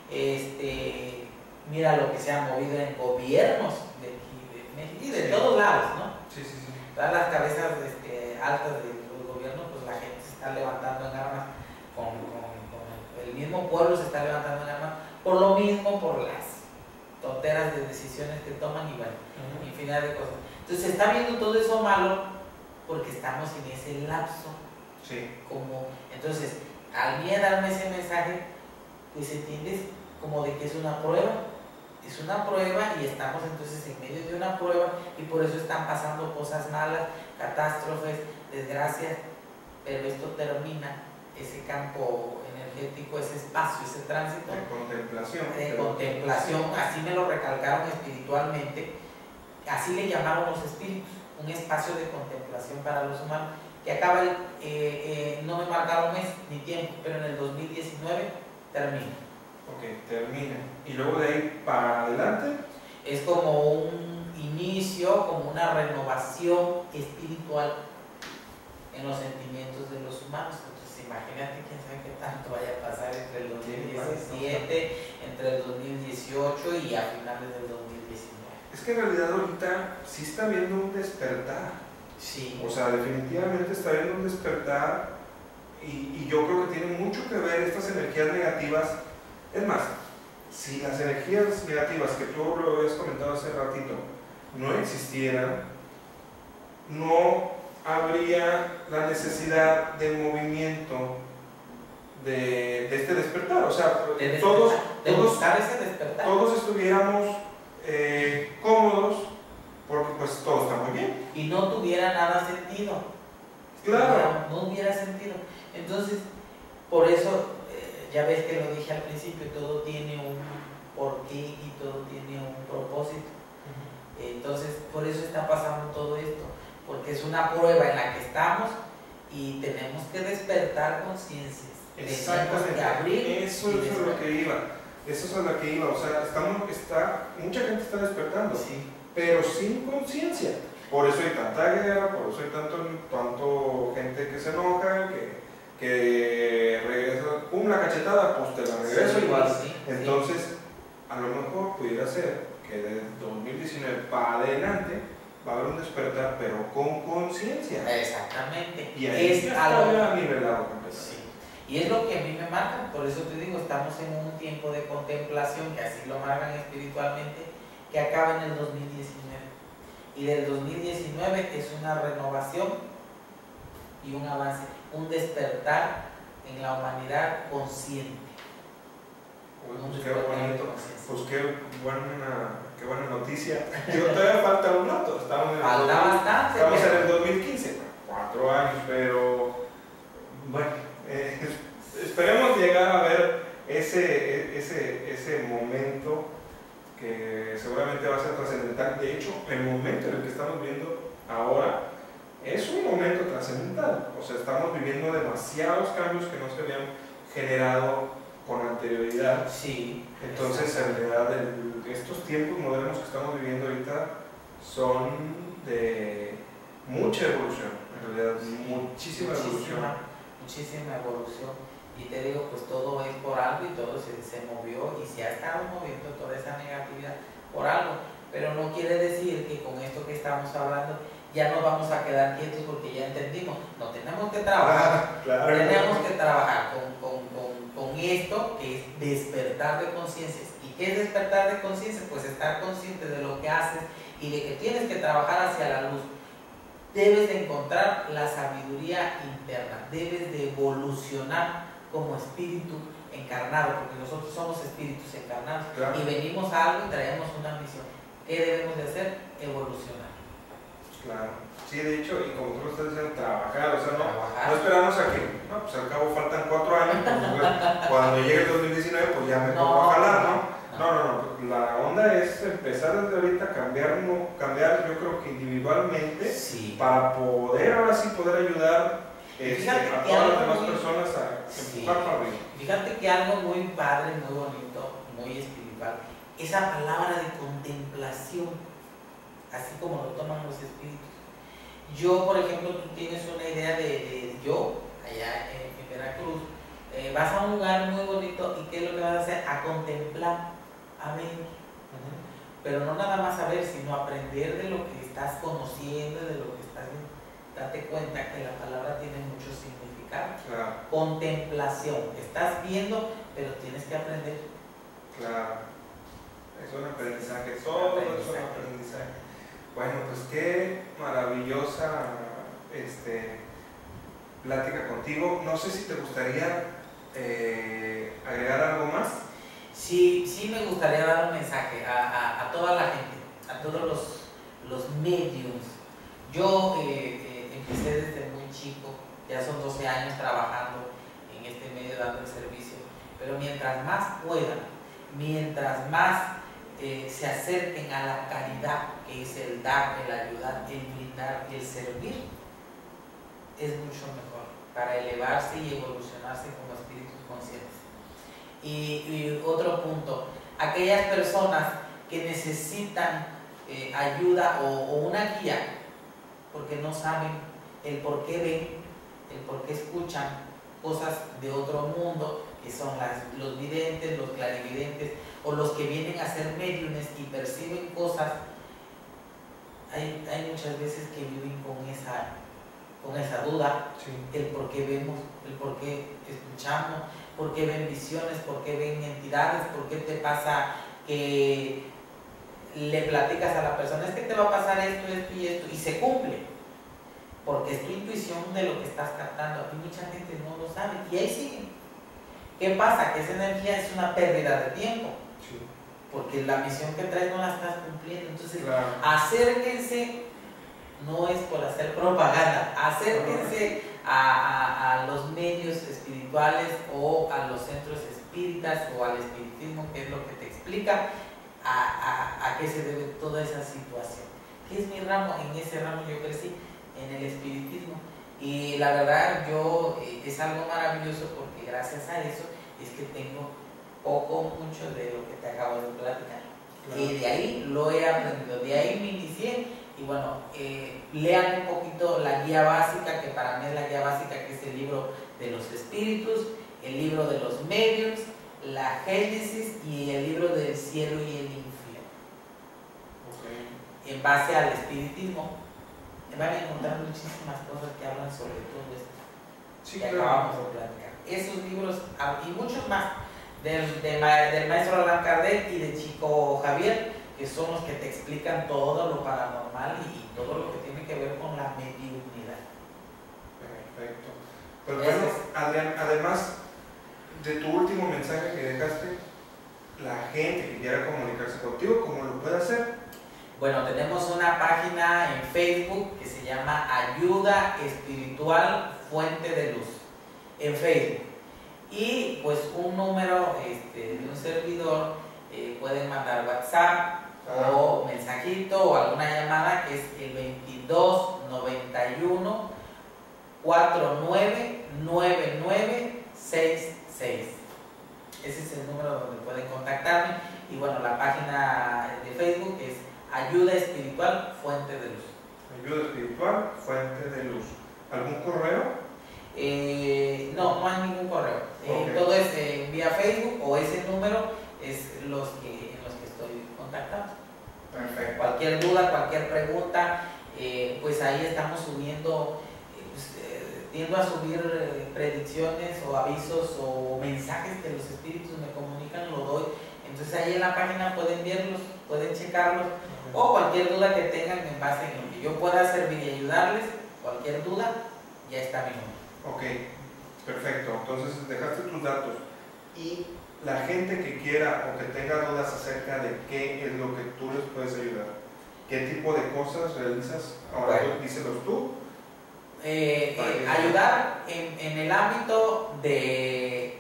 Este, mira lo que se ha movido en gobiernos de aquí, de México y de Sí. todos lados, ¿no? Sí, sí, sí. Todas las cabezas este, altas de los gobiernos, pues la gente se está levantando en armas, con, con, con el, el mismo pueblo se está levantando en armas, por lo mismo, por las tonteras de decisiones que toman y bueno, Uh-huh. infinidad de cosas. Entonces se está viendo todo eso malo porque estamos en ese lapso. Sí. Como, entonces, al mí darme ese mensaje, pues entiendes como de que es una prueba. Es una prueba y estamos entonces en medio de una prueba y por eso están pasando cosas malas, catástrofes, desgracias, pero esto termina, ese campo energético, ese espacio, ese tránsito De contemplación. de pero- contemplación, así me lo recalcaron espiritualmente, así le llamaron los espíritus, un espacio de contemplación para los humanos, que acaba, el, eh, eh, no me marcaron mes ni tiempo, pero en el dos mil diecinueve termina. Ok, termina. Y luego de ahí para adelante. Es como un inicio, como una renovación espiritual en los sentimientos de los humanos. Entonces imagínate quién sabe qué tanto vaya a pasar entre el dos mil diecisiete, entre el dos mil dieciocho y a finales del dos mil diecinueve. Es que en realidad ahorita sí está habiendo un despertar. Sí. O sea, definitivamente está habiendo un despertar y, y yo creo que tiene mucho que ver estas energías negativas. Es más, si las energías negativas que tú lo habías comentado hace ratito no existieran, no habría la necesidad de movimiento de, de este despertar. O sea, De despertar, todos, de todos, buscar ese despertar. todos estuviéramos eh, cómodos porque pues todo está muy bien. Y no tuviera nada sentido. Claro. No, no hubiera sentido. Entonces, por eso, eh, ya ves que lo dije al principio, todo tiene un porqué y todo tiene un propósito. Entonces, por eso está pasando todo esto, porque es una prueba en la que estamos y tenemos que despertar conciencias. Tenemos que abrir. Eso, y eso es lo que iba. Eso es a lo que iba. O sea, estamos, está, mucha gente está despertando, Sí. pero sin conciencia. Por eso hay tanta guerra, por eso hay tanto, tanto gente que se enoja, que, que regresa, una cachetada, pues te la regreso Sí, igual. sí, sí. Entonces, a lo mejor pudiera ser que desde dos mil diecinueve para adelante va a haber un despertar, pero con conciencia. Exactamente. Y ahí es ya algo. está nivelado completamente. Sí. Y es lo que a mí me marca, por eso te digo, estamos en un tiempo de contemplación, que así lo marcan espiritualmente, que acaba en el dos mil diecinueve. Y del dos mil diecinueve es una renovación y un avance, un despertar en la humanidad consciente. Pues, Un pues qué despertar de bonito, conciencia. pues qué buena, qué buena noticia. Digo, todavía falta un rato, estamos en el, Falta dos mil, bastante. estamos en pero- el dos mil quince, cuatro años, pero bueno, eh, esperemos llegar a ver ese, ese, ese momento que seguramente va a ser trascendental. De hecho, el momento en el que estamos viendo ahora es un momento trascendental. O sea, estamos viviendo demasiados cambios que no se habían generado con anterioridad. Sí. Entonces, en realidad, el- estos tiempos modernos que estamos viviendo ahorita son de mucha evolución. En realidad, muchísima evolución. Muchísima, muchísima evolución. Y te digo, pues todo es por algo y todo se, se movió y se ha estado moviendo toda esa negatividad por algo. Pero no quiere decir que con esto que estamos hablando ya no vamos a quedar quietos porque ya entendimos. No, tenemos que trabajar. Ah, claro. Tenemos que trabajar con, con, con, con esto que es despertar de conciencias. ¿Y qué es despertar de conciencias? Pues estar consciente de lo que haces y de que tienes que trabajar hacia la luz. Debes de encontrar la sabiduría interna, debes de evolucionar como espíritu encarnado, porque nosotros somos espíritus encarnados, Claro. y venimos a algo y traemos una misión. ¿Qué debemos de hacer? Evolucionar. Claro. Sí, de hecho, y como tú lo estás diciendo, trabajar, o sea, no, Trabajar. no esperamos a que, no, pues al cabo faltan cuatro años, pues, bueno, cuando llegue el dos mil diecinueve, pues ya me No, pongo a jalar, ¿no? no. No, no, no, la onda es empezar desde ahorita a cambiar, no, cambiar yo creo que individualmente, Sí. para poder, ahora sí, poder ayudar este, Fíjate a que todas las algo demás muy- personas a Sí. empujar para arriba. Fíjate que algo muy padre, muy bonito, muy espiritual, esa palabra de contemplación, así como lo toman los espíritus. Yo, por ejemplo, tú tienes una idea de, de yo, allá en, en Veracruz, eh, vas a un lugar muy bonito y ¿qué es lo que vas a hacer? A contemplar, a ver, pero no nada más a ver, sino aprender de lo que estás conociendo, de lo que estás viendo. Date cuenta que la palabra tiene mucho significado. Claro, Contemplación, estás viendo, pero tienes que aprender. claro. Es un aprendizaje, todo es un aprendizaje. Bueno, pues qué maravillosa este, plática contigo. No sé si te gustaría eh, agregar algo más. Sí, sí me gustaría dar un mensaje a, a, a toda la gente, a todos los, los mediums. Yo eh, eh, empecé desde muy chico, ya son doce años trabajando en este medio dando el servicio, pero mientras más puedan, mientras más eh, se acerquen a la caridad, que es el dar, el ayudar, el brindar, el servir, es mucho mejor para elevarse y evolucionarse como espíritus conscientes. Y, y otro punto, aquellas personas que necesitan eh, ayuda o, o una guía, porque no saben el por qué ven, el por qué escuchan cosas de otro mundo, que son las, los videntes, los clarividentes, o los que vienen a ser médiumes y perciben cosas, hay, hay muchas veces que viven con esa, con esa duda, Sí. el por qué vemos, el por qué escuchamos, por qué ven visiones, por qué ven entidades, por qué te pasa que le platicas a la persona, es que te va a pasar esto, esto y esto, y se cumple, porque es tu intuición de lo que estás captando. Y mucha gente no lo sabe, y ahí siguen. ¿Qué pasa? Que esa energía es una pérdida de tiempo, Sí. porque la misión que traes no la estás cumpliendo. Entonces, Claro. acérquense, no es por hacer propaganda, acérquense a, a, a los medios espirituales o a los centros espíritas o al espiritismo, que es lo que te explica a, a, a qué se debe toda esa situación. ¿Qué es mi ramo? En ese ramo yo crecí, en el espiritismo. Y la verdad, yo eh, es algo maravilloso, porque gracias a eso es que tengo poco, mucho de lo que te acabo de platicar. Claro. Y de ahí lo he aprendido, de ahí me inicié. Y bueno, eh, lean un poquito la guía básica, que para mí es la guía básica, que es el libro de los espíritus, el libro de los medios, la Génesis y el libro del cielo y el infierno. Okay. En base al espiritismo, van a encontrar muchísimas cosas que hablan sobre todo esto Sí, que claro. acabamos de platicar. Esos libros y muchos más del, de, del maestro Allan Kardec y de Chico Javier, que son los que te explican todo lo paranormal y todo lo que tiene que ver con la mediunidad. Perfecto. Pues bueno, Adrián, además de tu último mensaje que dejaste, la gente que quiera comunicarse contigo, ¿cómo lo puede hacer? Bueno, tenemos una página en Facebook que se llama Ayuda Espiritual Fuente de Luz, en Facebook. Y pues un número este, de un servidor, eh, pueden mandar WhatsApp Ah. o mensajito o alguna llamada, que es el veintidós noventa y uno cuarenta y nueve noventa y nueve sesenta y seis. Ese es el número donde pueden contactarme. Y bueno, la página de Facebook es Ayuda Espiritual Fuente de Luz. Ayuda Espiritual Fuente de Luz. ¿Algún correo? Eh, no, no hay ningún correo. Eh, Okay. todo es eh, vía Facebook, o ese número es los que, en los que estoy contactando. Perfecto. Cualquier duda, cualquier pregunta, eh, pues ahí estamos subiendo, eh, pues, eh, tiendo a subir eh, predicciones o avisos o mensajes que los espíritus me comunican, lo doy. Entonces ahí en la página pueden verlos, pueden checarlos, o cualquier duda que tengan en base en lo que yo pueda servir y ayudarles, cualquier duda, ya está mi nombre. Ok, perfecto. Entonces dejaste tus datos. Y la gente que quiera o que tenga dudas acerca de qué es lo que tú les puedes ayudar, ¿Qué tipo de cosas realizas? Ahora Bueno. díselos tú. Eh, eh, ayudar en, en el ámbito de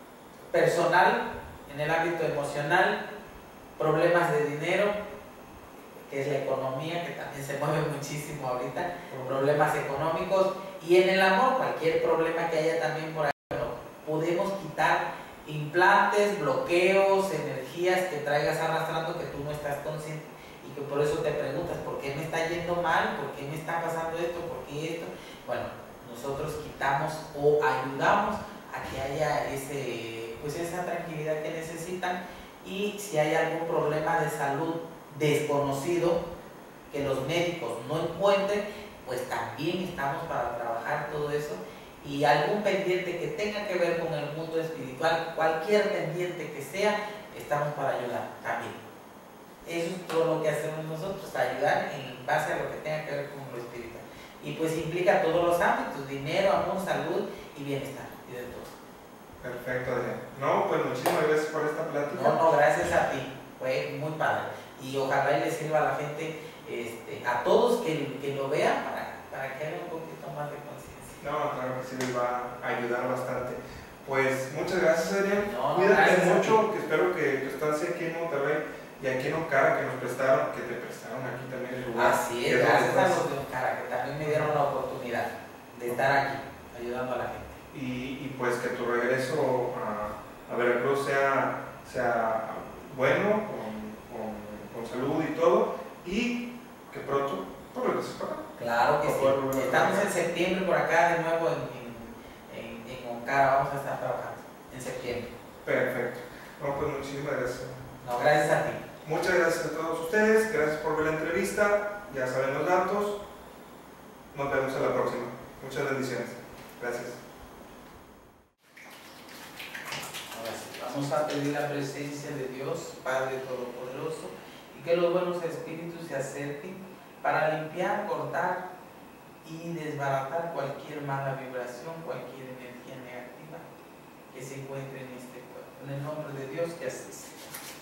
personal, en el ámbito emocional, problemas de dinero, que es la economía, que también se mueve muchísimo ahorita, problemas económicos, y en el amor, cualquier problema que haya también por ahí, bueno, podemos quitar implantes, bloqueos, energías que traigas arrastrando que tú no estás consciente, y que por eso te preguntas, ¿por qué me está yendo mal? ¿Por qué me está pasando esto? ¿Por qué esto? Bueno, nosotros quitamos o ayudamos a que haya ese, pues esa tranquilidad que necesitan, y si hay algún problema de salud desconocido que los médicos no encuentren, pues también estamos para trabajar todo eso, y algún pendiente que tenga que ver con el mundo espiritual, cualquier pendiente que sea, estamos para ayudar también. Eso es todo lo que hacemos nosotros, ayudar en base a lo que tenga que ver con lo espiritual. Y pues implica todos los ámbitos, dinero, amor, salud y bienestar, y de todo. Perfecto, Adrián. No, pues muchísimas gracias por esta plática. No, no, gracias a ti, fue muy padre. Y ojalá y le sirva a la gente, este, a todos que, que lo vean, para, para que haya un poquito más de conciencia. No, claro que sí les va a ayudar bastante. Pues muchas gracias, Adrián. No, no, Cuídate gracias mucho, que espero que tu estancia aquí en Monterrey y aquí en Ocara, que nos prestaron, que te prestaron aquí también el lugar. Así es, gracias a los de Ocara, que también me dieron la oportunidad de estar aquí, ayudando a la gente. Y, y pues que tu regreso a, a Veracruz sea, sea bueno, con, con, con salud y todo, y que pronto pues, regreses para acá. Claro que Por sí. favor, Estamos acá. en septiembre por acá de nuevo en, en, en, en Ocara, vamos a estar trabajando en septiembre. Perfecto. No, pues muchísimas gracias. No, gracias a ti. Muchas gracias a todos ustedes, gracias por ver la entrevista, ya saben los datos, nos vemos a la próxima. Muchas bendiciones. Gracias. Ahora sí, vamos a pedir la presencia de Dios, Padre Todopoderoso, y que los buenos espíritus se acerquen para limpiar, cortar y desbaratar cualquier mala vibración, cualquier energía negativa que se encuentre en este cuerpo. En el nombre de Dios, que así sea.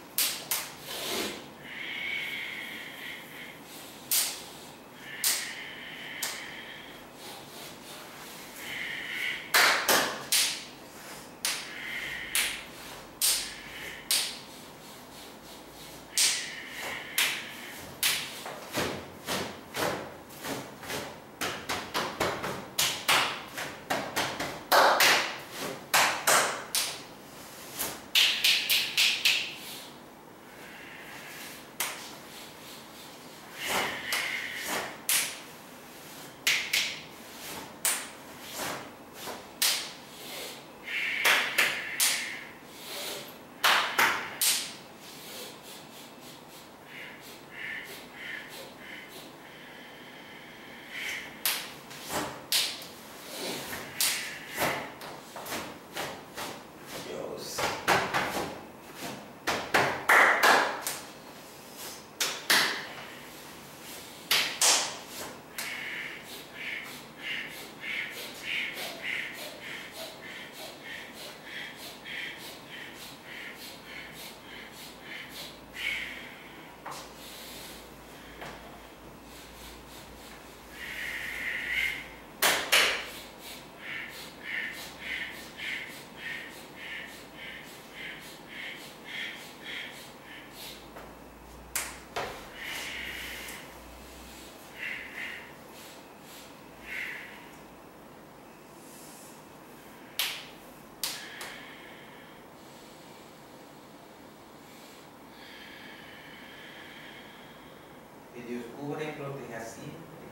Que Dios cubra y proteja siempre,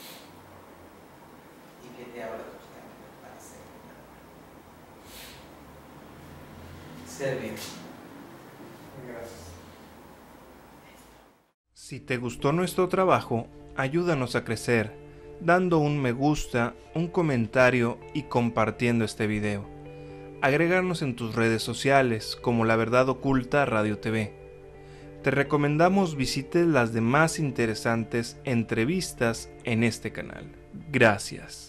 y que te abra tus caminos para ser servir. Gracias. Si te gustó nuestro trabajo, ayúdanos a crecer, dando un me gusta, un comentario y compartiendo este video. Agregarnos en tus redes sociales como La Verdad Oculta Radio T V. Te recomendamos visites las demás interesantes entrevistas en este canal. Gracias.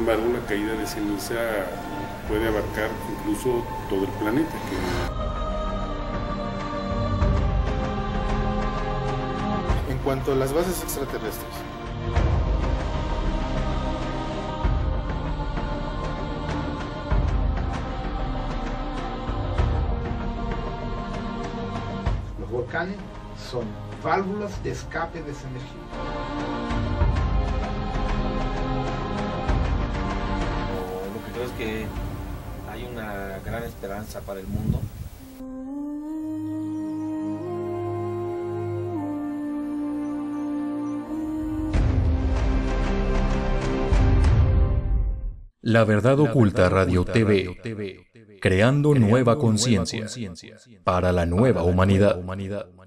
embargo, la caída de ceniza puede abarcar incluso todo el planeta. Que... En cuanto a las bases extraterrestres, los volcanes son válvulas de escape de esa energía. Lo que creo es que hay una gran esperanza para el mundo. La Verdad Oculta Radio T V, creando nueva conciencia para la nueva humanidad.